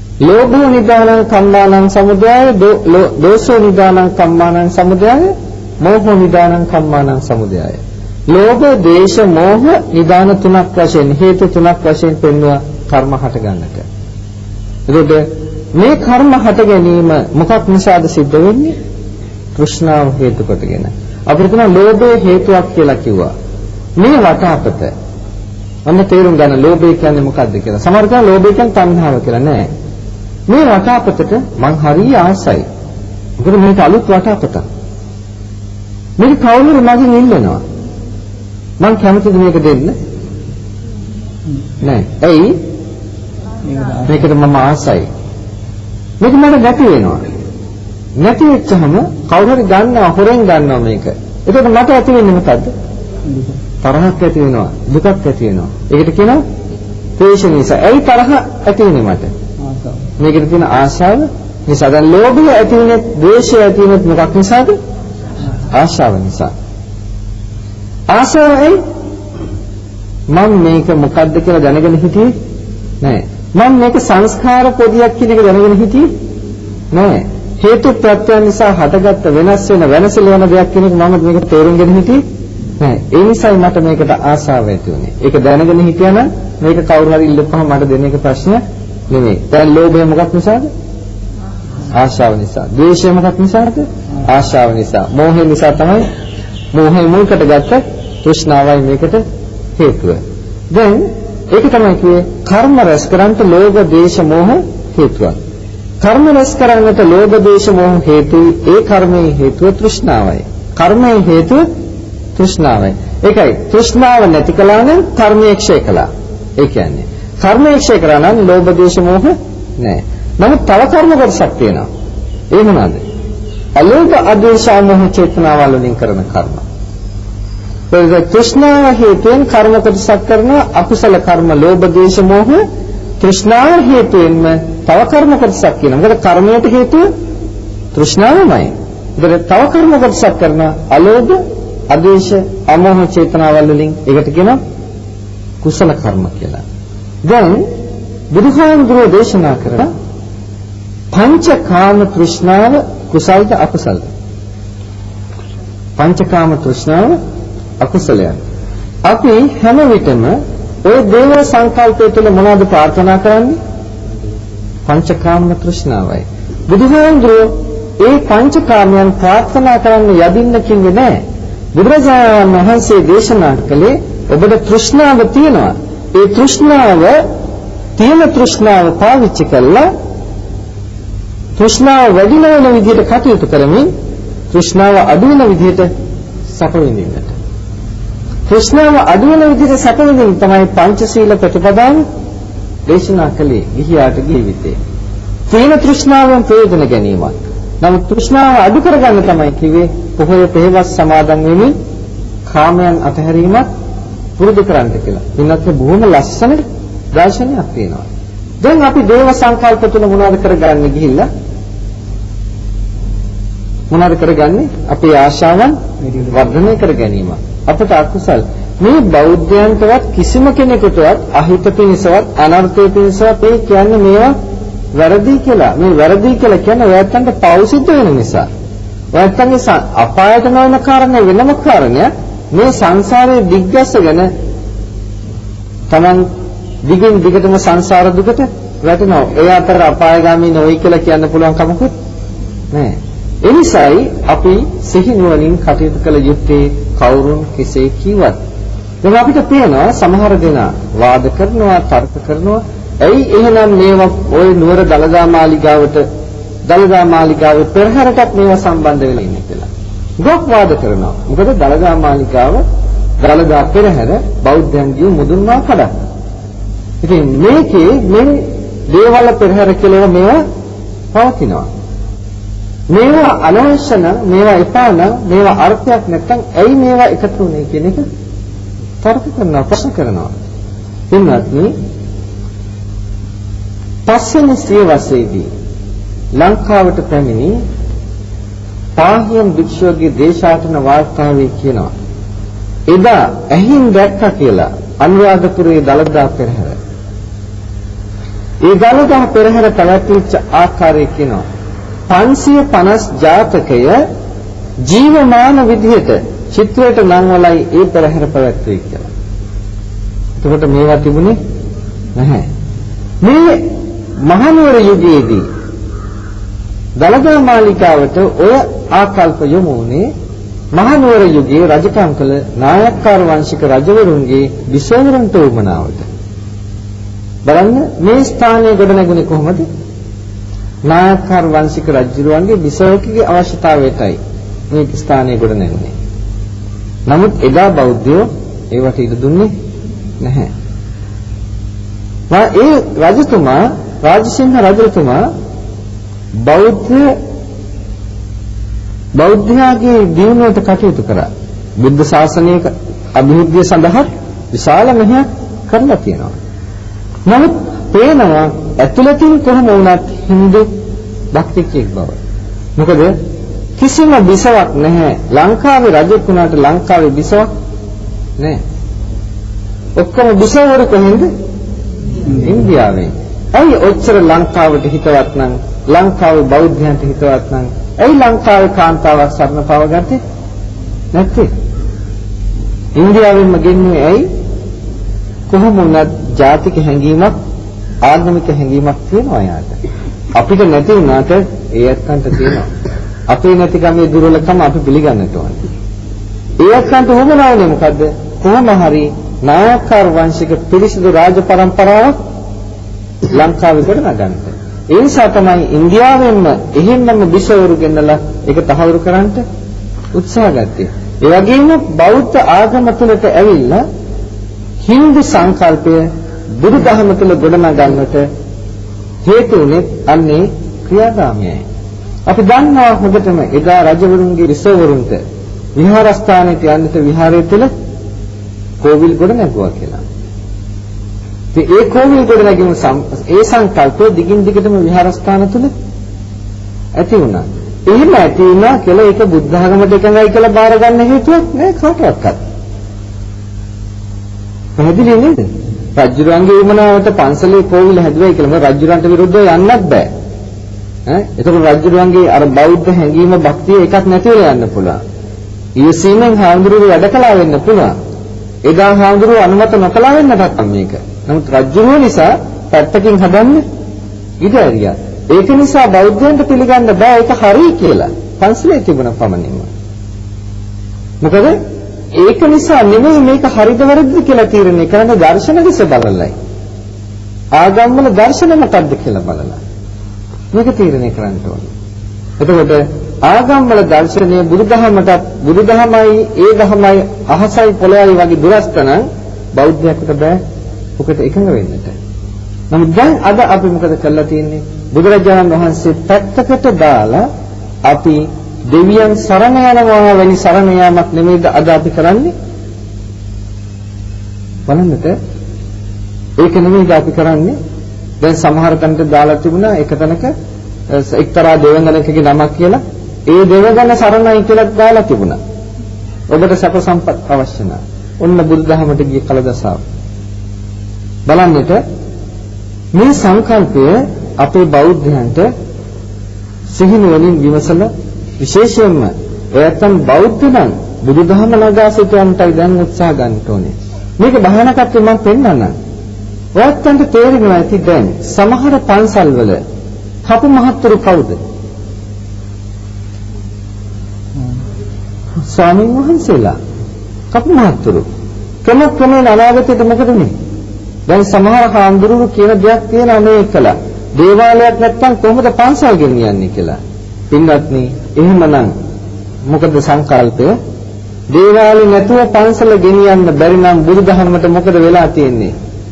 ලෝභෝ නිදානං කම්මානං සමුදයය දෝසෝ නිදානං කම්මානං සමුදයය මෝහ නිදානං කම්මානං සමුදයය. ලෝභ, ද්වේෂ, මෝහ නිදාන තුනක් වශයෙන් හේතු තුනක් වශයෙන් පෙන්වුවා කර්ම හට ගන්නට. එතකොට මේ කර්ම හට ගැනීම මොකක් නිසාද සිද්ධ වෙන්නේ? තෘෂ්ණාව හේතු කොටගෙන. අපිට කියන ලෝභයේ හේතුවක් කියලා කිව්වා. මේ වටාපත අන්න තේරුම් ගන්න ලෝභය කියන්නේ මොකක්ද කියලා. සමහර කෙනා ලෝභය කියන්නේ තණ්හාව කියලා නෑ. මේ වටාපතට මං හරිය ආසයි. මොකද මේක අලුත් වටාපතක්. මේක කවුරුහරි මගෙන් ඉල්ලනවා. මං කැමතිද මේක දෙන්න? නෑ. ඇයි? මේකට මම ආසයි. මේක මට නැති වෙනවා. නැති වෙච්චහම කවුරු හරි ගන්නවා, හොරෙන් ගන්නවා මේක. එතකොට මට ඇති වෙන්නේ මොකද්ද? තරහක් ඇති වෙනවා, දුකක් ඇති වෙනවා. ඒකට කියනවා ද්වේෂ නිසා. ඇයි තරහ ඇති වෙන්නේ මට? මේකට තියෙන ආශාව නිසා. දැන් ලෝභය ඇති වෙන්නේ, ද්වේෂය ඇති වෙන්නේ මොකක් නිසාද? ආශාව නිසා. ආශාවයි මම මේක මොකද්ද කියලා දැනගෙන හිටියේ නෑ. මම මේක සංස්කාර පොදියක් කියන එක දැනගෙන හිටියේ නෑ. හේතු ප්‍රත්‍යයන් නිසා හටගත්ත වෙනස් වෙන වෙනසල යන දෙයක් කියන එක මම මේක තේරුම්ගෙන හිටියේ නෑ. ඒ නිසායි මට මේකට ආශාව ඇති වුනේ. ඒක දැනගෙන හිටියනම් මේක කවුරු හරි ඉල්ලපුවම මට දෙන එක ප්‍රශ්නයක් නෙමෙයි. දැන් ලෝභය මොකක් නිසාද? ආශාව නිසා. ද්වේෂය මොකක් නිසාද? ආශාව නිසා. මෝහය නිසා තමයි මෝහය මුල්කට ගත්ත තෘෂ්ණාවයි මේකට හේතුව. දැන් ඒක තමයි කියේ කර්ම රැස් කරන්නට ලෝභ, ද්වේෂ, මෝහ හේතුවක්. කර්ම රැස් කරන්නට ලෝභ, ද්වේෂ, මෝහ හේතුයි. ඒ කර්මයේ හේතුව තෘෂ්ණාවයි. කර්මයේ හේතුව තෘෂ්ණාවයි. ඒකයි තෘෂ්ණාව නැති කළා නම් කර්මය ක්ෂය කළා. ඒ කියන්නේ කර්මය ක්ෂය කරා නම් ලෝභ, ද්වේෂ, මෝහ නැහැ. නමුත් තව කර්ම කොටසක් තියෙනවා. ඒ මොනවාද? අලෝභ, අද්වේෂ, මෝහ චේතනාවල් වලින් කරන කර්ම. ඒ තෘෂ්ණාව හේතුවෙන් කර්ම කොටසක් කරන අකුසල කර්ම ලෝභ, ද්වේෂ, මෝහ තෘෂ්ණාව හේතුවෙන්ම තව කර්ම කොටසක් කියනවා. මොකද කර්මයට හේතුව තෘෂ්ණාවමයි. ඒකට තව කර්ම කොටසක් කරන අලෝභ, අද්වේෂ, අමෝහ චේතනාවල් වලින් ඒකට කියනවා කුසල කර්ම කියලා. දැන් බුදුහාමුදුරුවෝ දේශනා කරන පංචකාම තෘෂ්ණාව කුසල්ද අකුසල්ද? පංචකාම තෘෂ්ණාව අකුසලයක්. අපි හැම විටම ওই දේව සංකල්පය තුළ මොනවද ප්‍රාර්ථනා කරන්නේ? පංචකාම තෘෂ්ණාවයි. බුදුහාමුදුරුවෝ ඒ පංචකාමයන් ප්‍රාර්ථනා කරන්න යදින්න කිව්වේ නැහැ. බුදුරජාණන් වහන්සේ දේශනා කළේ ඔබට තෘෂ්ණාව තියෙනවා. ඒ තෘෂ්ණාව තියෙන තෘෂ්ණාව පාවිච්චි කළා තෘෂ්ණාව වැඩි වෙන විදිහට කටයුතු කරමින් තෘෂ්ණාව අඩු වෙන විදිහට සැප විඳින්නට. තෘෂ්ණාව අඩු වෙන විදිහට සැප විඳින්න තමයි පංචශීල ප්‍රතිපදාව දේශනා කළේ ගිහියාට ජීවිතේ. තීන තෘෂ්ණාවෙන් ප්‍රයෝජන ගැනීමක්. නමුත් තෘෂ්ණාව අඩු කරගන්න තමයි කිව්වේ පොහොය පෙහෙවස් සමාදන් වෙමින් කාමයන් අතහැරීමක් පුරුදු කරන්න කියලා. ඉන්නත් බොහොම ලස්සන දර්ශනයක් තියෙනවා. දැන් අපි දේව සංකල්ප තුන මොනවද කරගන්නේ ගිහිල්ලා? මොනවද කරගන්නේ? අපේ ආශාවන් වර්ධනය කර ගැනීම. අපට අකුසල් මේ බෞද්ධයන්ටවත් කිසිම කෙනෙකුටවත් අහිත පිණිසවත් අනර්ථය පිණිසවත් ඒ කියන්නේ මේවා වැරදි කියලා. මේ වැරදි කියලා කියන්නේ ඔයයන්ට පව් සිද්ධ වෙන නිසා. ඔයයන්ගේ අපායට නොවන කාරණේ වෙනම කාරණයක්. මේ සංසාරයේ දිග්ගැසගෙන තමන් දිගින් දිගටම සංසාර දුකට වැටෙනවා. ඒ අතර අපායগামী නොයි කියලා කියන්න පුළුවන් කමකුත් නැහැ. ඒ නිසායි අපි සිහි නුවණින් කටයුතු කළ යුත්තේ කවුරුන් කෙසේ කිව්වත්. දැන් අපිට පේනවා සමහර දෙනා වාද කරනවා, තර්ක කරනවා. ඇයි එහෙනම් මේවා ওই නුවර දලදා මාලිගාවට දලදා මාලිගාවේ පෙරහැරටත් මේවා සම්බන්ධ වෙලා ඉන්නේ කියලා. ගොක් වාද කරනවා. මොකද දලදා මාලිගාව දලදා පෙරහැර බෞද්ධයන්ගේ මුදුන්මා කඩක්. ඉතින් මේකේ මේ දේවල් පෙරහැර කියලා මේවා පවතිනවා. මේවා අනවශ්‍ය නම් මේවා එපා නම් මේවා අර්ථයක් නැත්නම් ඇයි මේවා එකතු වුනේ කියන එක තර්ක කරනවා, ප්‍රශ්න කරනවා. ඉන්නත්නි පස්වෙනි සියවසේදී ලංකාවට පැමිණි පාහියන් භික්ෂුවගේ දේශාටන වාර්තාවේ කියනවා එදා ඇහින් දැක්කා කියලා අනුරාධපුරයේ දලදා පෙරහැර. ඒ දලදා පෙරහැර පැවැත්විච්ච ආකාරය කියනවා පන්සිය පනස් ජාතකය ජීවමාන විදිහට චිත්‍රයට නම් වලයි ඒ පෙරහැර පැවැත්වුවේ කියලා. එතකොට මේවා තිබුණේ නැහැ. මේ මහනුවර යුගයේදී දලදා මාලිකාවට ඔය ආකල්ප යොමු වුණේ මහනුවර යුගයේ රජකම් කළ නායක්කාර වංශික රජවරුන්ගේ විසවරන්ට උමනාවට. බලන්න මේ ස්ථානයේ ගොඩ නැගුණේ කොහොමද? නායක්කාර වංශික රජුරුවන්ගේ විසවකගේ අවශ්‍යතාවයටයි මේ ස්ථානයේ ගොඩ නැගුණේ. නමුත් එදා බෞද්ධයෝ ඒවට ඉඩ දුන්නේ නැහැ. ඒ රජතුමා රාජසිංහ රජතුමා බෞද්ධ බෞද්ධයාගේ දියුණුවට කටයුතු කරා. බුද්ධ ශාසනයක අභිවෘද්ධිය සඳහා විශාල මෙහෙයක් කරලා තියෙනවා. නමුත් පේනවා ඇතුළතින් කොහොම වුණත් හින්දු භක්තිකයෙක් බව. මොකද කිසිම බිසවක් නැහැ. ලංකාවේ රජෙක් වුණාට ලංකාවේ බිසවක් නැහැ. ඔක්කොම බිසවරු කොහෙන්ද? ඉන්දියාවෙන්. ඇයි ඔච්චර ලංකාවට හිතවත් නම් ලංකාවේ බෞද්ධයන්ට හිතවත් නම් ඇයි ලංකාවේ කාන්තාවක් සරණ පාවගත්තේ නැත්තේ? ඉන්දියාවෙන්ම ගෙන්නේ ඇයි? කොහොම වුණත් ජාතික හැඟීමක් ආගමික හැඟීමක් තියෙනවා යාට. අපිට නැති වුණාට ඒ ඇත්තන්ට තියෙනවා. අපේ නැතිකමේ දුර්වලකම අපි පිළිගන්නට ඕනේ. ඒ ඇත්තන්ට උවමනාවනේ මොකද්ද? කොහොම හරි නායක්කාර වංශික පිරිසිදු රාජ පරම්පරාවක් ලංකාවේ ගොඩනගන්න. ඒ නිසා තමයි ඉන්දියාවෙන්ම එහෙම්මම බිසවරු ගෙන්නලා ඒක තහවුරු කරන්න උත්සාහ ගත්තේ. ඒ වගේම බෞද්ධ ආගම තුළට ඇවිල්ලා හින්දු සංකල්පය බුදු දහම තුළ ගොඩනගන්නට හේතු වුණේ අන්නේ ක්‍රියාදාමයයි. අපි දන්නවා හොඳටම එදා රජවරුන්ගේ විසවරුන්ට විහාරස්ථානයට යන්නට විහාරය තුළ කෝවිල් ගොඩ නැගුවා කියලා. ඉතින් ඒ කෝවිල් ගොඩ නැගීම ඒ සංකල්පය දිගින් දිගටම විහාරස්ථාන තුල ඇති වුණා. එහෙම ඇති වුණා කියලා ඒක බුද්ධ ධර්මයට එකඟයි කියලා බාර ගන්න හේතුවක් නෑ කාටවත්. පැහැදිලි නේද? රජුරන්ගේ උමනාවට පන්සලේ කෝවිල හැදුවයි කියලා මොකද රජුරන්ට විරුද්ධව යන්නත් බෑ. ඈ එතකොට රජුරන්ගේ අර බෞද්ධ හැඟීම භක්තිය එකක් නැති වෙලා යන්න පුළුවන්. ඊසීමෙන් හාමුදුරුවෝ වැඩ කළා වෙන්න පුළුවන්. එදා හාමුදුරුවෝ අනුමත නොකළා වෙන්නටත් මේක. නමුත් රජුරෝ නිසා පැත්තකින් හදන්න ඉඩ ඇරියා. ඒක නිසා බෞද්ධයන්ට පිළිගන්න බෑ ඒක හරි කියලා. පන්සලේ තිබුණ පමණින්ම. මොකද ඒක නිසා නෙමෙයි මේක හරිද වැරදිද කියලා තීරණය කරන්න දර්ශන දිස බලලයි. ආගම්වල දර්ශන මොකක්ද කියලා බලලා. මේක තීරණය කරන්න ඕනේ. එතකොට ආගම්වල දර්ශනය බුදුදහමට බුදුදහමයි ඒ දහමයි අහසයි පොළොවයි වගේ දුරස්ත නම් බෞද්ධයෙකුට බෑ ඔකට එකඟ වෙන්නට. නමුත් දැන් අද අපි මොකද කරලා තියෙන්නේ? බුදුරජාණන් වහන්සේ පැත්තකට දාලා අපි දෙවියන් සරණ යනවා වැනි සරණ යාමක් නෙමෙයිද අද අපි කරන්නේ? බලන්නට ඒක නෙමෙයිද අපි කරන්නේ? දැන් සමහර තැනට දාලා තිබුණා එක තැනක එක්තරා දෙවඟනකගේ නමක් කියලා ඒ දෙවඟන සරණයි කියලා දාලා තිබුණා. ඔබට සැප සම්පත් අවශ්‍ය නැහැ. ඔන්න බුදුදහමට ගිය කලදසාව. බලන්නට මේ සංකල්පය අපේ බෞද්ධයන්ට සිහිනුවණින් විමසලා විශේෂයෙන්ම එයත්නම් බෞද්ධ නම් බුදුදහම නගා සිටවන්නටයි දැන් උත්සාහ ගන්න ඕනේ. මේක භයානකත්වය මම පෙන්නන්නම්. ඔයත්න්ට තේරෙනවා ඇති දැන් සමහර පන්සල්වල කපු මහත්තුරු කවුද? ස්වාමීන් වහන්සේලා. කපු මහත්තුරු. ක්‍රම ක්‍රමයෙන් අනාගතයට මොකද මේ? දැන් සමහර හාමුදුරුවෝ කියන දෙයක් තියෙනවා මේ කළා. දේවාලයක් නැත්තම් කොහොමද පන්සල් ගෙනියන්නේ කියලා. පින්වත්නි, එහෙමනම් මොකද සංකල්පය? දේවාලේ නැතුව පන්සල ගෙනියන්න බැරි නම් බුදුදහමට මොකද වෙලා තියෙන්නේ?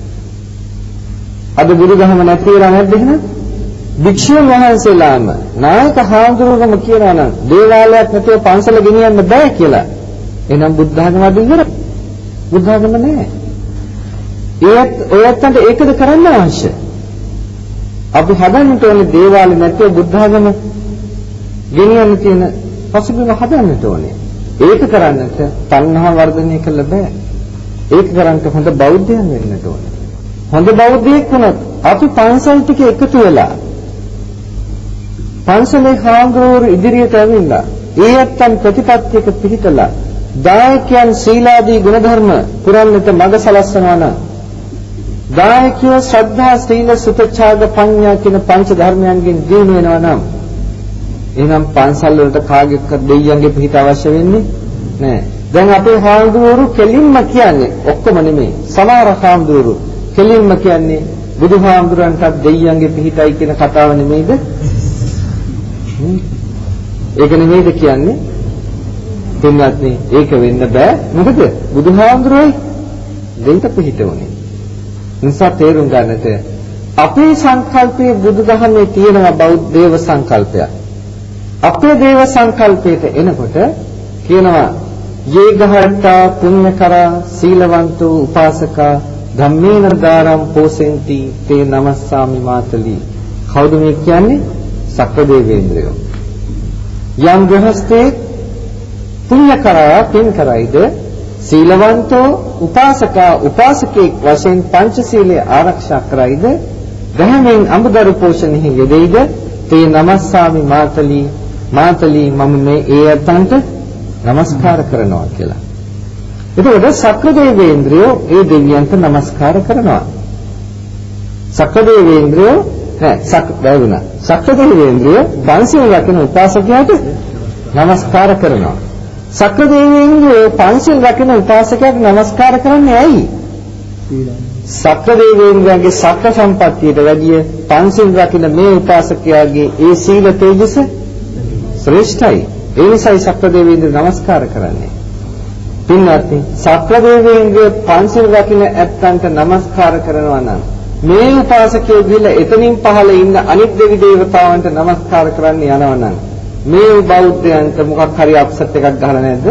අද බුදුදහම නැති වෙලා නැද්ද එහෙනම්? භික්ෂුන් වහන්සේලාම නායක හාමුදුරුවෝම කියනවා නම් දේවාලයක් නැතුව පන්සල ගෙනියන්න බෑ කියලා. එහෙනම් බුද්ධ ධර්ම අද ඉවරයි. බුද්ධ ධර්ම නැහැ. ඒත් ඔයත්තන්ට ඒකද කරන්න අවශ්‍ය. අපි හදන්න ඕනේ දේවාලේ නැතුව බුද්ධ ධර්ම ගෙනියන්න තියෙන පසුබිම හදන්න ඕනේ. ඒක කරන්නට තණ්හා වර්ධනය කළ බෑ. ඒක කරන්නට හොඳ බෞද්ධයන් වෙන්නට ඕනේ. හොඳ බෞද්ධයෙක් වුණත් අපි පන්සල් ටික එකතු වෙලා පන්සලේ හාමුදුරුවෝ ඉදිරියට ඇවිල්ලා ඒ ඇත්තන් ප්‍රතිපත්තියක පිහිටලා දායකයන් සීලාදී ගුණධර්ම පුරන්නට මඟ සලස්වනවා නම් දායකයෝ ශ්‍රද්ධා සීල සුත ඡාග පඤ්ඤා කියන පංච ධර්මයන්ගෙන් දිනු වෙනවා නම් එහෙනම් පන්සල් වලට කාගෙක්වත් දෙයියන්ගේ පිහිට අවශ්‍ය වෙන්නේ නැහැ. දැන් අපේ හාමුදුරුවෝ කෙලින්ම කියන්නේ ඔක්කොම නෙමෙයි. සමහර හාමුදුරුවෝ කෙලින්ම කියන්නේ බුදුහාමුදුරන්ටත් දෙයියන්ගේ පිහිටයි කියන කතාව නෙමෙයිද? ඒක නෙමෙයිද කියන්නේ? පින්වත්නි, ඒක වෙන්න බෑ. මොකද බුදුහාමුදුරුවෝයි දෙයිට පිහිටුනේ. නිසා තේරුම් ගන්නට අපේ සංකල්පයේ බුදුදහමේ තියෙනවා බෞද්ධ දේව සංකල්පයක්. අපේ දේව සංකල්පයට එනකොට කියනවා යේගහට්ටා පුඤ්ඤකරා සීලවන්තෝ උපාසකා ධම්මේන දාරම් පෝසෙන්ති තේ නමස්සාමි මාතලි. කවුද මේ කියන්නේ? සක්‍රදේවේන්ද්‍රයෝ. යම් ගෘහස්තේ පුඤ්ඤකරා පින් කරයිද සීලවන්තෝ උපාසකා උපාසකෙක් වශයෙන් පංචශීලයේ ආරක්ෂා කරයිද ධර්මයෙන් අමුදරු පෝෂණෙහි යෙදෙයිද තේ නමස්සාමි මාතලි මාතලි මම මේ ඒ අතන්ට නමස්කාර කරනවා කියලා. එතකොට සක්‍රදේවේන්ද්‍රයෝ ඒ දෙවියන්ට නමස්කාර කරනවා. සක්‍රදේවේන්ද්‍රයෝ නෑ සක් බැලුණා. සක්‍රදේවේන්ද්‍රයෝ පංචශීල රකින්න උපාසකයාට නමස්කාර කරනවා. සක්‍රදේවේන්ද්‍රයෝ පංචශීල රකින්න උපාසකයාට නමස්කාර කරන්නේ ඇයි? සක්‍රදේවේන්ද්‍රයන්ගේ සක්‍ර සම්පත්තියට වැඩිය පංචශීල රකින්න මේ උපාසකයාගේ ඒ සීල තේජස ශ්‍රේෂ්ඨයි. ඒ නිසායි සක්‍රදේවේන්ද්‍ර නමස්කාර කරන්නේ. පින්වත්නි, සක්‍රදේවේන්ද්‍ර පංචශීල රකින්න ඇත්තන්ට නමස්කාර කරනවා නම් මේ උපාසකයෙ ගිහිල්ලා එතනින් පහළ ඉන්න අනිත් දෙවි දේවතාවන්ට නමස්කාර කරන්න යනවා නම් මේ බෞද්ධයන්ට මොකක් හරි අප්සෙට් එකක් ගහලා නැද්ද?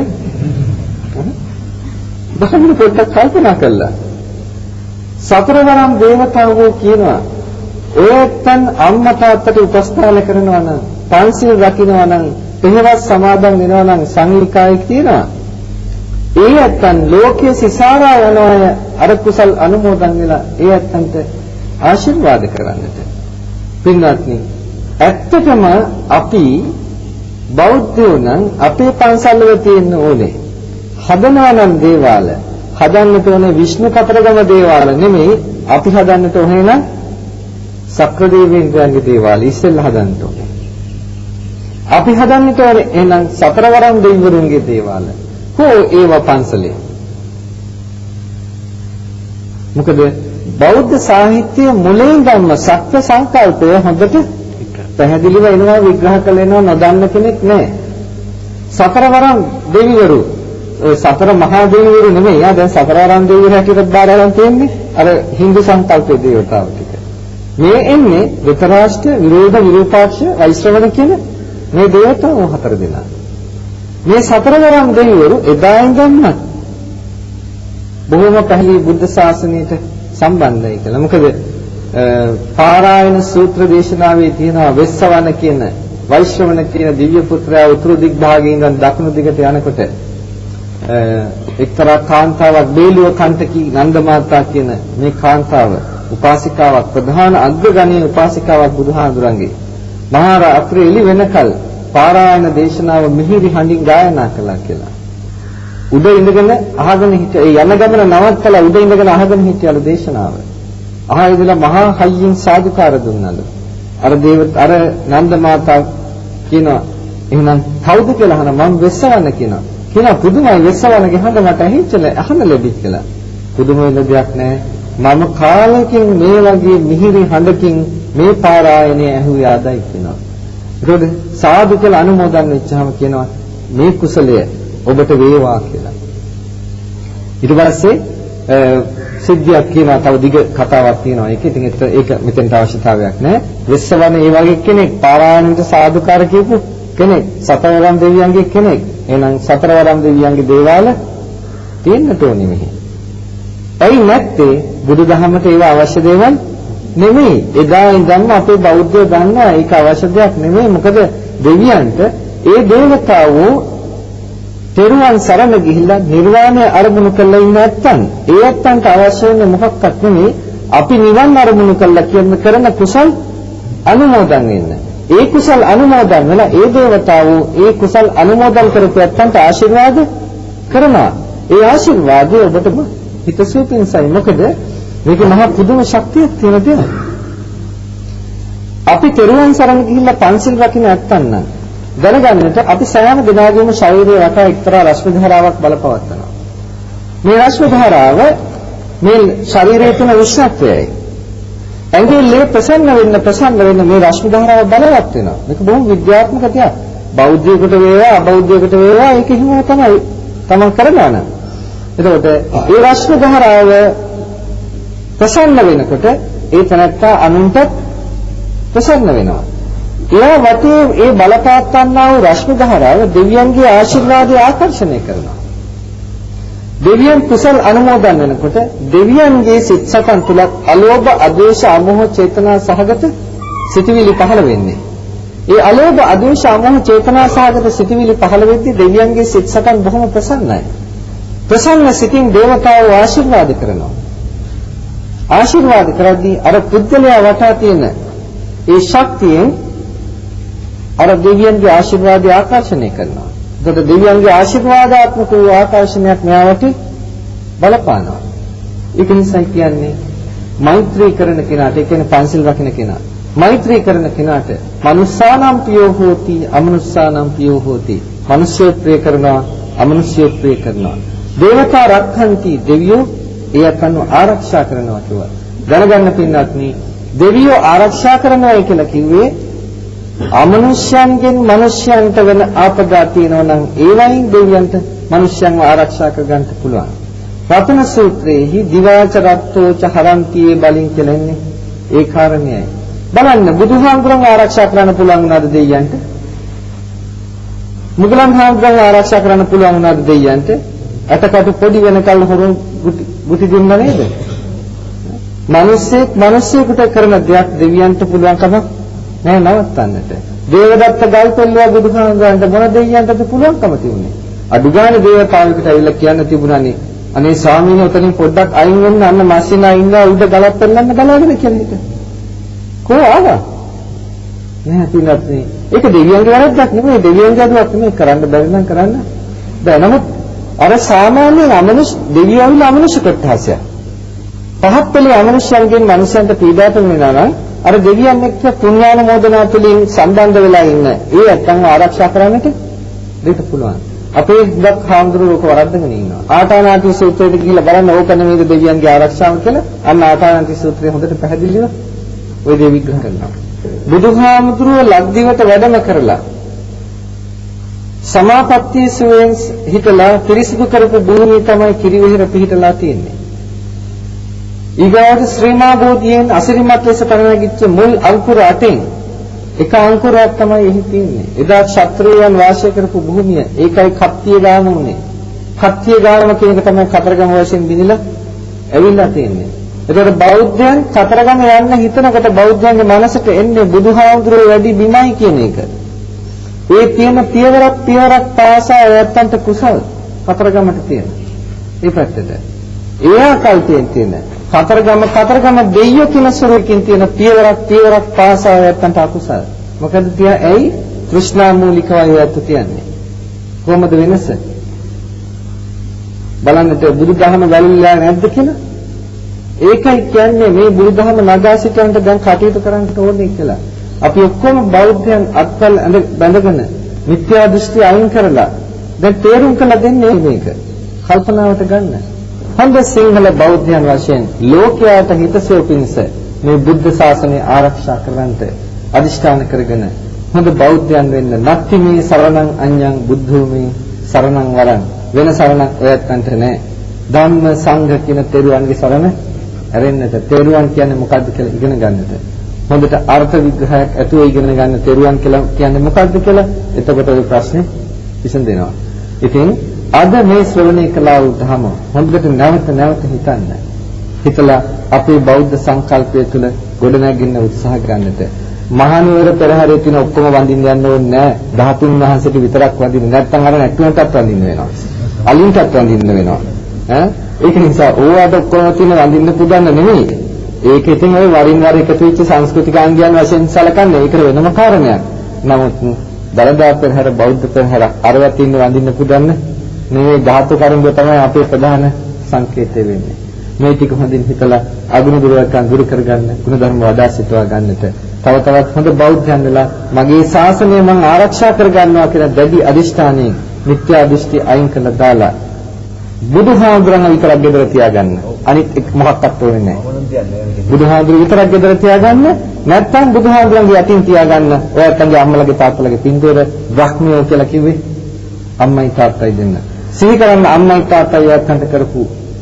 බහන්න පොඩ්ඩක් කල්පනා කළා. සතරවරම් දේවතාවෝ කියනවා ඔයයන් අම්මා තාත්තට උපස්ථාන කරනවා නම් පංචශීල රකින්නවා නම් එහෙවත් සමාදන් වෙනවා නම් සංඝිකායෙක් තියෙනවා. ඒ ඇත්තන් ලෝකයේ සිසාරා යනවා අර කුසල් අනුමෝදන් වෙලා ඒ ඇත්තන්ට ආශිර්වාද කරන්නට. පින්වත්නි, ඇත්තටම අපි බෞද්ධයෝ නම් අපේ පන්සල් වල තියෙන්න ඕනේ හදනවා නම් දේවාල හදන්නට ඕනේ විෂ්ණු කතරගම දේවාල නෙමෙයි. අපි හදන්නට ඕනේ නම් සක්‍රදේවේන්ද්‍රයන්ගේ දේවාල ඉස්සෙල්ලා හදන්න ඕනේ. අපි හදන්නට ඕනේ එහෙනම් සතරවරම් දෙවිවරුන්ගේ දේවාල. කෝ ඒව පන්සලේ. මොකද බෞද්ධ සාහිත්‍යයේ මුලින් ගම්ම සත්‍ය සංකල්පය හොඳට පැහැදිලිව එනවා විග්‍රහ කළේනවා නොදන්න කෙනෙක් නැහැ. සතරවරම් දෙවිවරු ඔය සතර මහා දෙවිවරු නෙමෙයි. යා දැන් සතරවරම් දෙවිවරු හැටියට බාර ගන්න තියෙන්නේ අර Hindu සංකල්පයේ දේවතාවෝ ටික. මේ එන්නේ ධෘතරාෂ්ට්‍ර, විරෝධ, විරූපාක්ෂ, වෛශ්‍රවණ කියන මේ දේවතාවෝ හතර දෙනා. මේ සතරවරම් දෙවිවරු එදා ඉඳන්ම බොහෝම පැහැදිලි බුද්ධ ශාසනයට සම්බන්ධයි කියලා. මොකද පාරායන සූත්‍ර දේශනාවේ තියෙනවා වෙස්සවන කියන වෛශ්‍රවණ කියන දිව්‍ය පුත්‍රයා උතුරු දිග් භාගයේ ඉඳන් දකුණු දිගට යනකොට එක්තරා කාන්තාවක් බේලුව කන්ටකී නන්දමාතා කියන මේ කාන්තාව උපාසිකාවක් ප්‍රධාන අග්‍රගණීය උපාසිකාවක් බුදුහාඳුරන්ගේ මහා රාත්‍රියේ එළි වෙනකල් පාරායන දේශනාව මිහිරි හඬින් ගායනා කළා කියලා. උඩ ඉඳගෙන අහගෙන හිටිය ඒ යන ගමන නවත්තලා උඩ ඉඳගෙන අහගෙන හිටියලු දේශනාව. අහයිදලා මහා හයියෙන් සාදුකාර දුන්නලු. අර දේව අර නන්ද මාතා කියනවා එහෙනම් කවුද කියලා අහන මම වෙස්සවන්න කියනවා. කියනවා පුදුමයි වෙස්සවන්නගේ හඬ මට ඇහිච්චල අහන්න ලැබිච්ච කියලා. පුදුම වෙන දෙයක් නෑ. මම කාලෙකින් මේ වගේ මිහිරි හඬකින් මේ පාරායනය ඇහුවේ ආදයි කියනවා. ඒකෝද සාදු කියලා අනුමෝදන් වෙච්චාම කියනවා මේ කුසලය ඔබට වේවා කියලා. ඊට පස්සේ සිද්ධියක් කියනවා තව දිග කතාවක් තියෙනවා. ඒක ඉතින් ඒක මෙතෙන්ට අවශ්‍යතාවයක් නැහැ. වෙස්සවන ඒ වගේ කෙනෙක් පාරායනට සාදුකාර කියපු කෙනෙක් සතරවරම් දෙවියන්ගේ කෙනෙක්. එහෙනම් සතරවරම් දෙවියන්ගේ දේවාල තියෙන්නට ඕනේ මෙහි. ඇයි නැත්තේ බුදුදහමට ඒව අවශ්‍ය දේවල් නෙමෙයි. එදා ඉඳන්ම අපේ බෞද්ධයෝ දන්නා ඒක අවශ්‍ය දෙයක් නෙමෙයි. මොකද දෙවියන්ට ඒ දේවතාවෝ තෙරුවන් සරණ ගිහිල්ලා නිර්වාණය අරමුණු කරලා ඉන්න නැත්තම් ඒ ඇත්තන්ට අවශ්‍ය වෙන්නේ මොකක්වත් නෙමෙයි අපි නිවන් අරමුණු කරලා කියන කරන කුසල් අනුමෝදන් වෙන්න. ඒ කුසල් අනුමෝදන් වෙලා ඒ දේවතාවෝ ඒ කුසල් අනුමෝදන් කරපු ඇත්තන්ට ආශිර්වාද කරනවා. ඒ ආශිර්වාදය ඔබටම හිතසුව පිණිසයි. මොකද මේක මහා පුදුම ශක්තියක් තියෙන දෙයක්. අපි තෙරුවන් සරණ ගිහිල්ලා පන්සිල් රකින්න නැත්තම් නම් දැනගන්නට අපි සෑම දිනකම ශරීරයේ වටා එක්තරා රශ්මි ධාරාවක් බලපවත්නවා. මේ රශ්මි ධාරාව මේ ශරීරයේ තුන උෂ්ණත්වයයි. ඇඟිල්ලේ ප්‍රසන්න වෙන්න ප්‍රසන්න වෙන්න මේ රශ්මි ධාරාව බලවත් වෙනවා. මේක බොහොම විද්‍යාත්මක දෙයක්. බෞද්ධයෙකුට වේවා අබෞද්ධයෙකුට වේවා ඒක හිම තමයි තමන් කරනවා නම්. එතකොට ඒ රශ්මි ධාරාව ප්‍රසන්න වෙනකොට ඒ තනත්තා අනුන්ට ප්‍රසන්න වෙනවා. ඒ වටේ ඒ බලපාත්වන්නා වූ රශ්මි ධාරාව දෙවියන්ගේ ආශිර්වාදය ආකර්ෂණය කරනවා. දෙවියන් කුසල් අනුමෝදන් වෙනකොට දෙවියන්ගේ සිත් සතන් තුල අලෝභ, අද්වේෂ, අමෝහ චේතනා සහගත සිතුවිලි පහළ වෙන්නේ. ඒ අලෝභ, අද්වේෂ, අමෝහ චේතනා සහගත සිතුවිලි පහළ වෙද්දී දෙවියන්ගේ සිත් සතන් බොහොම ප්‍රසන්නයි. ප්‍රසන්න සිතින් දේවතාවෝ ආශිර්වාද කරනවා. ආශිර්වාද කරද්දී අර පුද්ගලයා වටා තියෙන ඒ ශක්තියෙන් අර දෙවියන්ගේ ආශිර්වාදය ආකර්ෂණය කරනවා. එතකොට දෙවියන්ගේ ආශිර්වාදාත්මක වූ ආකර්ෂණයක් මෙයාට බලපානවා. ඒක නිසා කියන්නේ මෛත්‍රී කරන කෙනාට, ඒ කියන්නේ පන්සිල් රකින්න කෙනා, මෛත්‍රී කරන කෙනාට මනුස්සානම් පියෝ හෝති, අමනුස්සානම් පියෝ හෝති. මිනිස්සු ප්‍රේ කරනවා, අමනුෂ්‍ය ප්‍රේ කරනවා. දේවතා රක්ඛන්ති, දෙවියෝ ඒ අතන ආරක්ෂා කරනවා කියලා. දැනගන්න පින්වත්නි, දෙවියෝ ආරක්ෂා කරනවා කියලා කිව්වේ අමනුෂ්‍යයන්ගෙන් මිනිස්යන්ට වෙන ආපදා තියෙනවා නම් ඒ වයින් දෙවියන්ට මිනිස්යන්ව ආරක්ෂා කර ගන්න පුළුවන්. රතන සූත්‍රයේහි දිවාච රත්තෝච හරන්තියේ බලින් කියලාන්නේ ඒ කාරණේයි. බලන්න බුදුහාමුදුරන් ආරක්ෂා කරන්න පුළුවන් වුණාද දෙවියන්ට? මුගලන් හාමුදුරන් ආරක්ෂා කරන්න පුළුවන් වුණාද දෙවියන්ට? අටකට පොඩි වෙනකල් හොරු ගුටි දුන්නා නේද? මිනිස්සෙක් මිනිස්සෙකුට කරන දෙයක් දෙවියන්ට පුළුවන් කමක් නෑ නවත්තන්නට. දේවදත්ත ගල් පෙල්ලුවා බුදුහාමුදුරන්ට මොන දෙවියන්ටද පුළුවන්කම තිබුණේ? අදුගානේ දේවතාවෙකුට ඇවිල්ලා කියන්න තිබුණානේ අනේ ස්වාමීන් වහන්සේ උතනින් පොඩ්ඩක් අයින් වෙන්න අන්න මාසිනා ඉන්නවා උඩ ගලක් පෙල්ලන්න බලාගෙන කියන එක. කො ආවා? නෑ පින්නත් නේ. ඒක දෙවියන්ගේ වැරද්දක් නෙමෙයි, දෙවියන්ගේ අදුවක් නෙමෙයි, කරන්න බැරි නම් කරන්න බෑ. නමුත් අර සාමාන්‍ය අමනුෂ්‍ය දෙවියන්ගේ අමනුෂ්‍ය කොටහසය. පහත් පෙළේ අමනුෂ්‍යයන්ගෙන් මනුෂ්‍යයන්ට පීඩාවට වෙනවා නම් අර දෙවියන් එක්ක පුණ්‍යානුමෝදනා තුළින් සම්බන්ධ වෙලා ඉන්න ඒ ඇත්තන්ව ආරක්ෂා කරන්නට දෙන්න පුළුවන්. අපේ ගක් හාමුදුරුවෝ වරද්දගෙන ඉන්නවා. ආටානාති සූත්‍රයට ගිහිල්ලා බලන්න ඕක නෙමෙයිද දෙවියන්ගේ ආරක්ෂාව කියලා. අන්න ආටානාති සූත්‍රය හොඳට පැහැදිලිව ওই දේ විග්‍රහ කරනවා. බුදුහාමුදුරුවෝ ලක්දිවට වැඩම කරලා සමාපත්තිය සුවෙන් හිටලා පිරිසිදු කරපු භූමිය තමයි කිරිවෙහෙර පිහිටලා තියෙන්නේ. ඊගාට ශ්‍රීමා බෝධියෙන් අසිරිමත් ලෙස පරිණාගිච්ච මුල් අංකුර අටෙන් එක අංකුරයක් තමයි එහි තියෙන්නේ. එදා ක්ෂත්‍රියයන් වාසය කරපු භූමිය ඒකයි කප්තිය ගාම උනේ. කප්තිය ගාම කියන එක තමයි කතරගම වශයෙන් බිඳිලා ඇවිල්ලා තියෙන්නේ. ඒතකොට බෞද්ධයන් කතරගම යන්න හිතනකොට බෞද්ධයන්ගේ මනසට එන්නේ බුදුහාමුදුරුවෝ වැඩි බිමයි කියන එක. ඒ තියෙන පියවරක් පියවරක් පාසා යත්තන්ට කුසල් කතරගමට තියෙන. ඒ පැත්තට. ඒ ආකල්පයෙන් තියෙන කතරගම කතරගම දෙයියෝ කියන ස්වරූපකින් තියෙන පියවරක් පියවරක් පාසා යත්තන්ට අකුසල්. මොකද තියා ඇයි තෘෂ්ණා මූලිකවයි යත්තු තියන්නේ. කොහොමද වෙනස? බලන්නට බුදුදහම වැළලීලා නැද්ද කියලා? ඒකයි කියන්නේ මේ බුදුදහම නගා සිටවන්නට දැන් කටයුතු කරන්න ඕනේ කියලා. අපි ඔක්කොම බෞද්ධයන් අත්වල බැඳගෙන මිත්‍යා දෘෂ්ටි අයින් කරලා දැන් තේරුම් කළ දෙන්නේ මේක. කල්පනාවට ගන්න. හොඳ සිංහල බෞද්ධයන් වශයෙන් ලෝකයාට හිතසුව පිණිස මේ බුද්ධ ශාසනය ආරක්ෂා කරගන්නට අදිෂ්ඨාන කරගෙන හොඳ බෞද්ධයන් වෙන්න නැති මේ සරණං අඤ්ඤං බුද්ධෝමේ සරණං වරං වෙන සරණක් ඔයත්න්ට නැහැ. ධම්ම සංඝ කියන තෙරුවන්ගේ සරණ ඇරෙන්නට. තෙරුවන් කියන්නේ මොකද්ද කියලා ඉගෙන ගන්නට. හොඳට අර්ථ විග්‍රහයක් ඇතුව ඉගෙන ගන්න තෙරුවන් කියලා කියන්නේ මොකද්ද කියලා එතකොට ඔය ප්‍රශ්නේ විසඳෙනවා. ඉතින් අද මේ ශ්‍රවණය කළා වූ ධර්ම හොඳට නැවත නැවත හිතන්න. හිතලා අපේ බෞද්ධ සංකල්පය තුළ ගොඩනැගින්න උත්සාහ ගන්නට. මහනුවර පෙරහැරේ තියෙන ඔක්කොම වඳින්න යන්න ඕනේ නැහැ. ධාතුන් වහන්සේට විතරක් වඳින්න. නැත්නම් අර නැටුවටත් වඳින්න වෙනවා. අලින්ටත් වඳින්න වෙනවා. ඈ ඒක නිසා ඕවාට ඔක්කොම තියෙන වඳින්න පුදන්න නෙමෙයි. ඒක ඉතින් ඔය වරින් වර එකතු වෙච්ච සංස්කෘතික අංගයන් වශයෙන් සැලකන්නේ ඒක වෙනම කාරණයක්. නමුත් දරදා පෙරහැර බෞද්ධ පෙරහැර අරවත් ඉන්න වඳින්න පුදන්න මේ ධාතු කරුණු තමයි අපේ ප්‍රධාන සංකේතය වෙන්නේ. මේ ටික හොඳින් හිතලා අගුණ දුරකම් දුරු කරගන්න, ගුණ ධර්ම වඩා සිටවා ගන්නට තව තවත් හොඳ බෞද්ධයන් වෙලා මගේ ශාසනය මම ආරක්ෂා කරගන්නවා කියන දැඩි අදිෂ්ඨානයෙන් මිත්‍යා දෘෂ්ටි අයින් කරලා දාලා බුදුහාමුදුරන් විතරක් ගෙදර තියාගන්න. අනිත් මොකක්වත් ඕනේ නැහැ. බුදුහාමුදුරු විතරක් ගෙදර තියාගන්න. නැත්නම් බුදුහාමුදුරන්ගේ යටින් තියාගන්න. ඔයත් අංගේ අම්මලගේ තාත්තලගේ පින්තූර බ්‍රහ්මියෝ කියලා කිව්වේ අම්මයි තාත්තයි දෙන්න. සිහි කරන්න අම්මයි තාත්තයි යත්තන්ට කරපු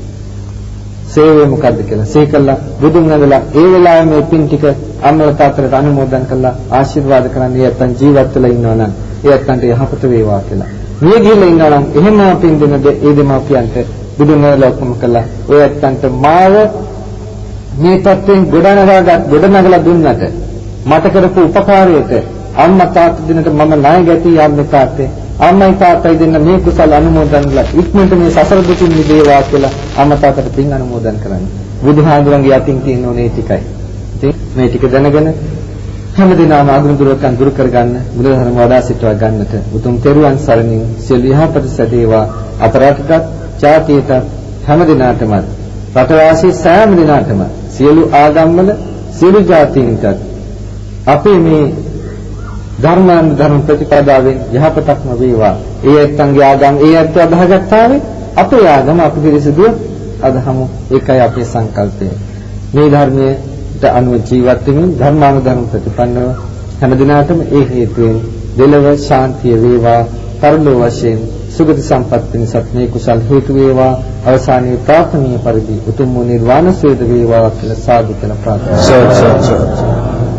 සේවය මොකද්ද කියලා සිහි කළා බුදුන් වහන්සේලා ඒ වෙලාවේ මේ පින් ටික අම්මල තාත්තට අනුමෝදන් කළා ආශිර්වාද කරන්න යත්තන් ජීවත් වෙලා ඉන්නවා නම් එයත්න්ට යහපත වේවා කියලා. මේ ගිහිල්ලා ඉන්නවා නම් එහෙම පින් දෙනද ඒ දෙමාපියන්ට බුදුන් වහන්සේලා ඔක්කොම කළා. ඔය යත්තන්ට මාව මේ තත්ත්වෙන් ගොඩනගාගත් ගොඩනගලා දුන්නට මට කරපු උපකාරයට අම්මා තාත්තා දිනට මම ණය ගැටි යන්නේ තාත්තේ අම්මයි තාත්තයි දෙන්න මේ කුසල අනුමෝදන්ලා ඉක්මනට මේ සසර දුකින් මිදේවා කියලා අම්මා තාත්තට පින් අනුමෝදන් කරන්න. බුදුහාඳුරන්ගේ යටින් තියෙන ඕනේ ටිකයි. ඉතින් මේ ටික දැනගෙන හැමදෙනාම අගුණ දුරකම් දුරු කරගන්න බුදුදහම වඩා සිටවා ගන්නට උතුම් තෙරුවන් සරණින් සියලු යහපත සැදේවා අපරාධකත් ජාතියට හැමදෙනාටම රටවාසී සෑම දිනාටම සියලු ආගම්වල සියලු ජාතීන්ට අපේ මේ ධර්මාන් ධර්ම ප්‍රතිපදාවෙන් යහපතක්ම වේවා. ඒ ඇත්තන්ගේ ආගම් ඒ ඇත්ත අදහගත්තාවේ අපේ ආගම අපි පිළිසිදුව අදහමු. ඒකයි අපේ සංකල්පය. මේ ධර්මයට අනුව ජීවත් වෙමින් ධර්මානුධර්ම ප්‍රතිපන්නව හැම දිනාටම ඒ හේතුවෙන් දෙලව ශාන්තිය වේවා. පරලෝ වශයෙන් සුගති සම්පත් පිණිසත් මේ කුසල් හේතු වේවා. අවසානයේ ප්‍රාර්ථනීය පරිදි උතුම් වූ නිර්වාණ සුවය වේවා කියලා සාදු කියලා ප්‍රාර්ථනා.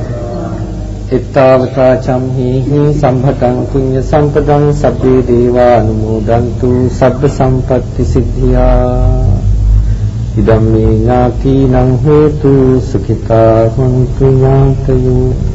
ittavata camhihi samphatang punya sampadang sabbe deva anumodantu sabba sampatti siddhiya idammi nati nang hetu sukhita huntu nyatayu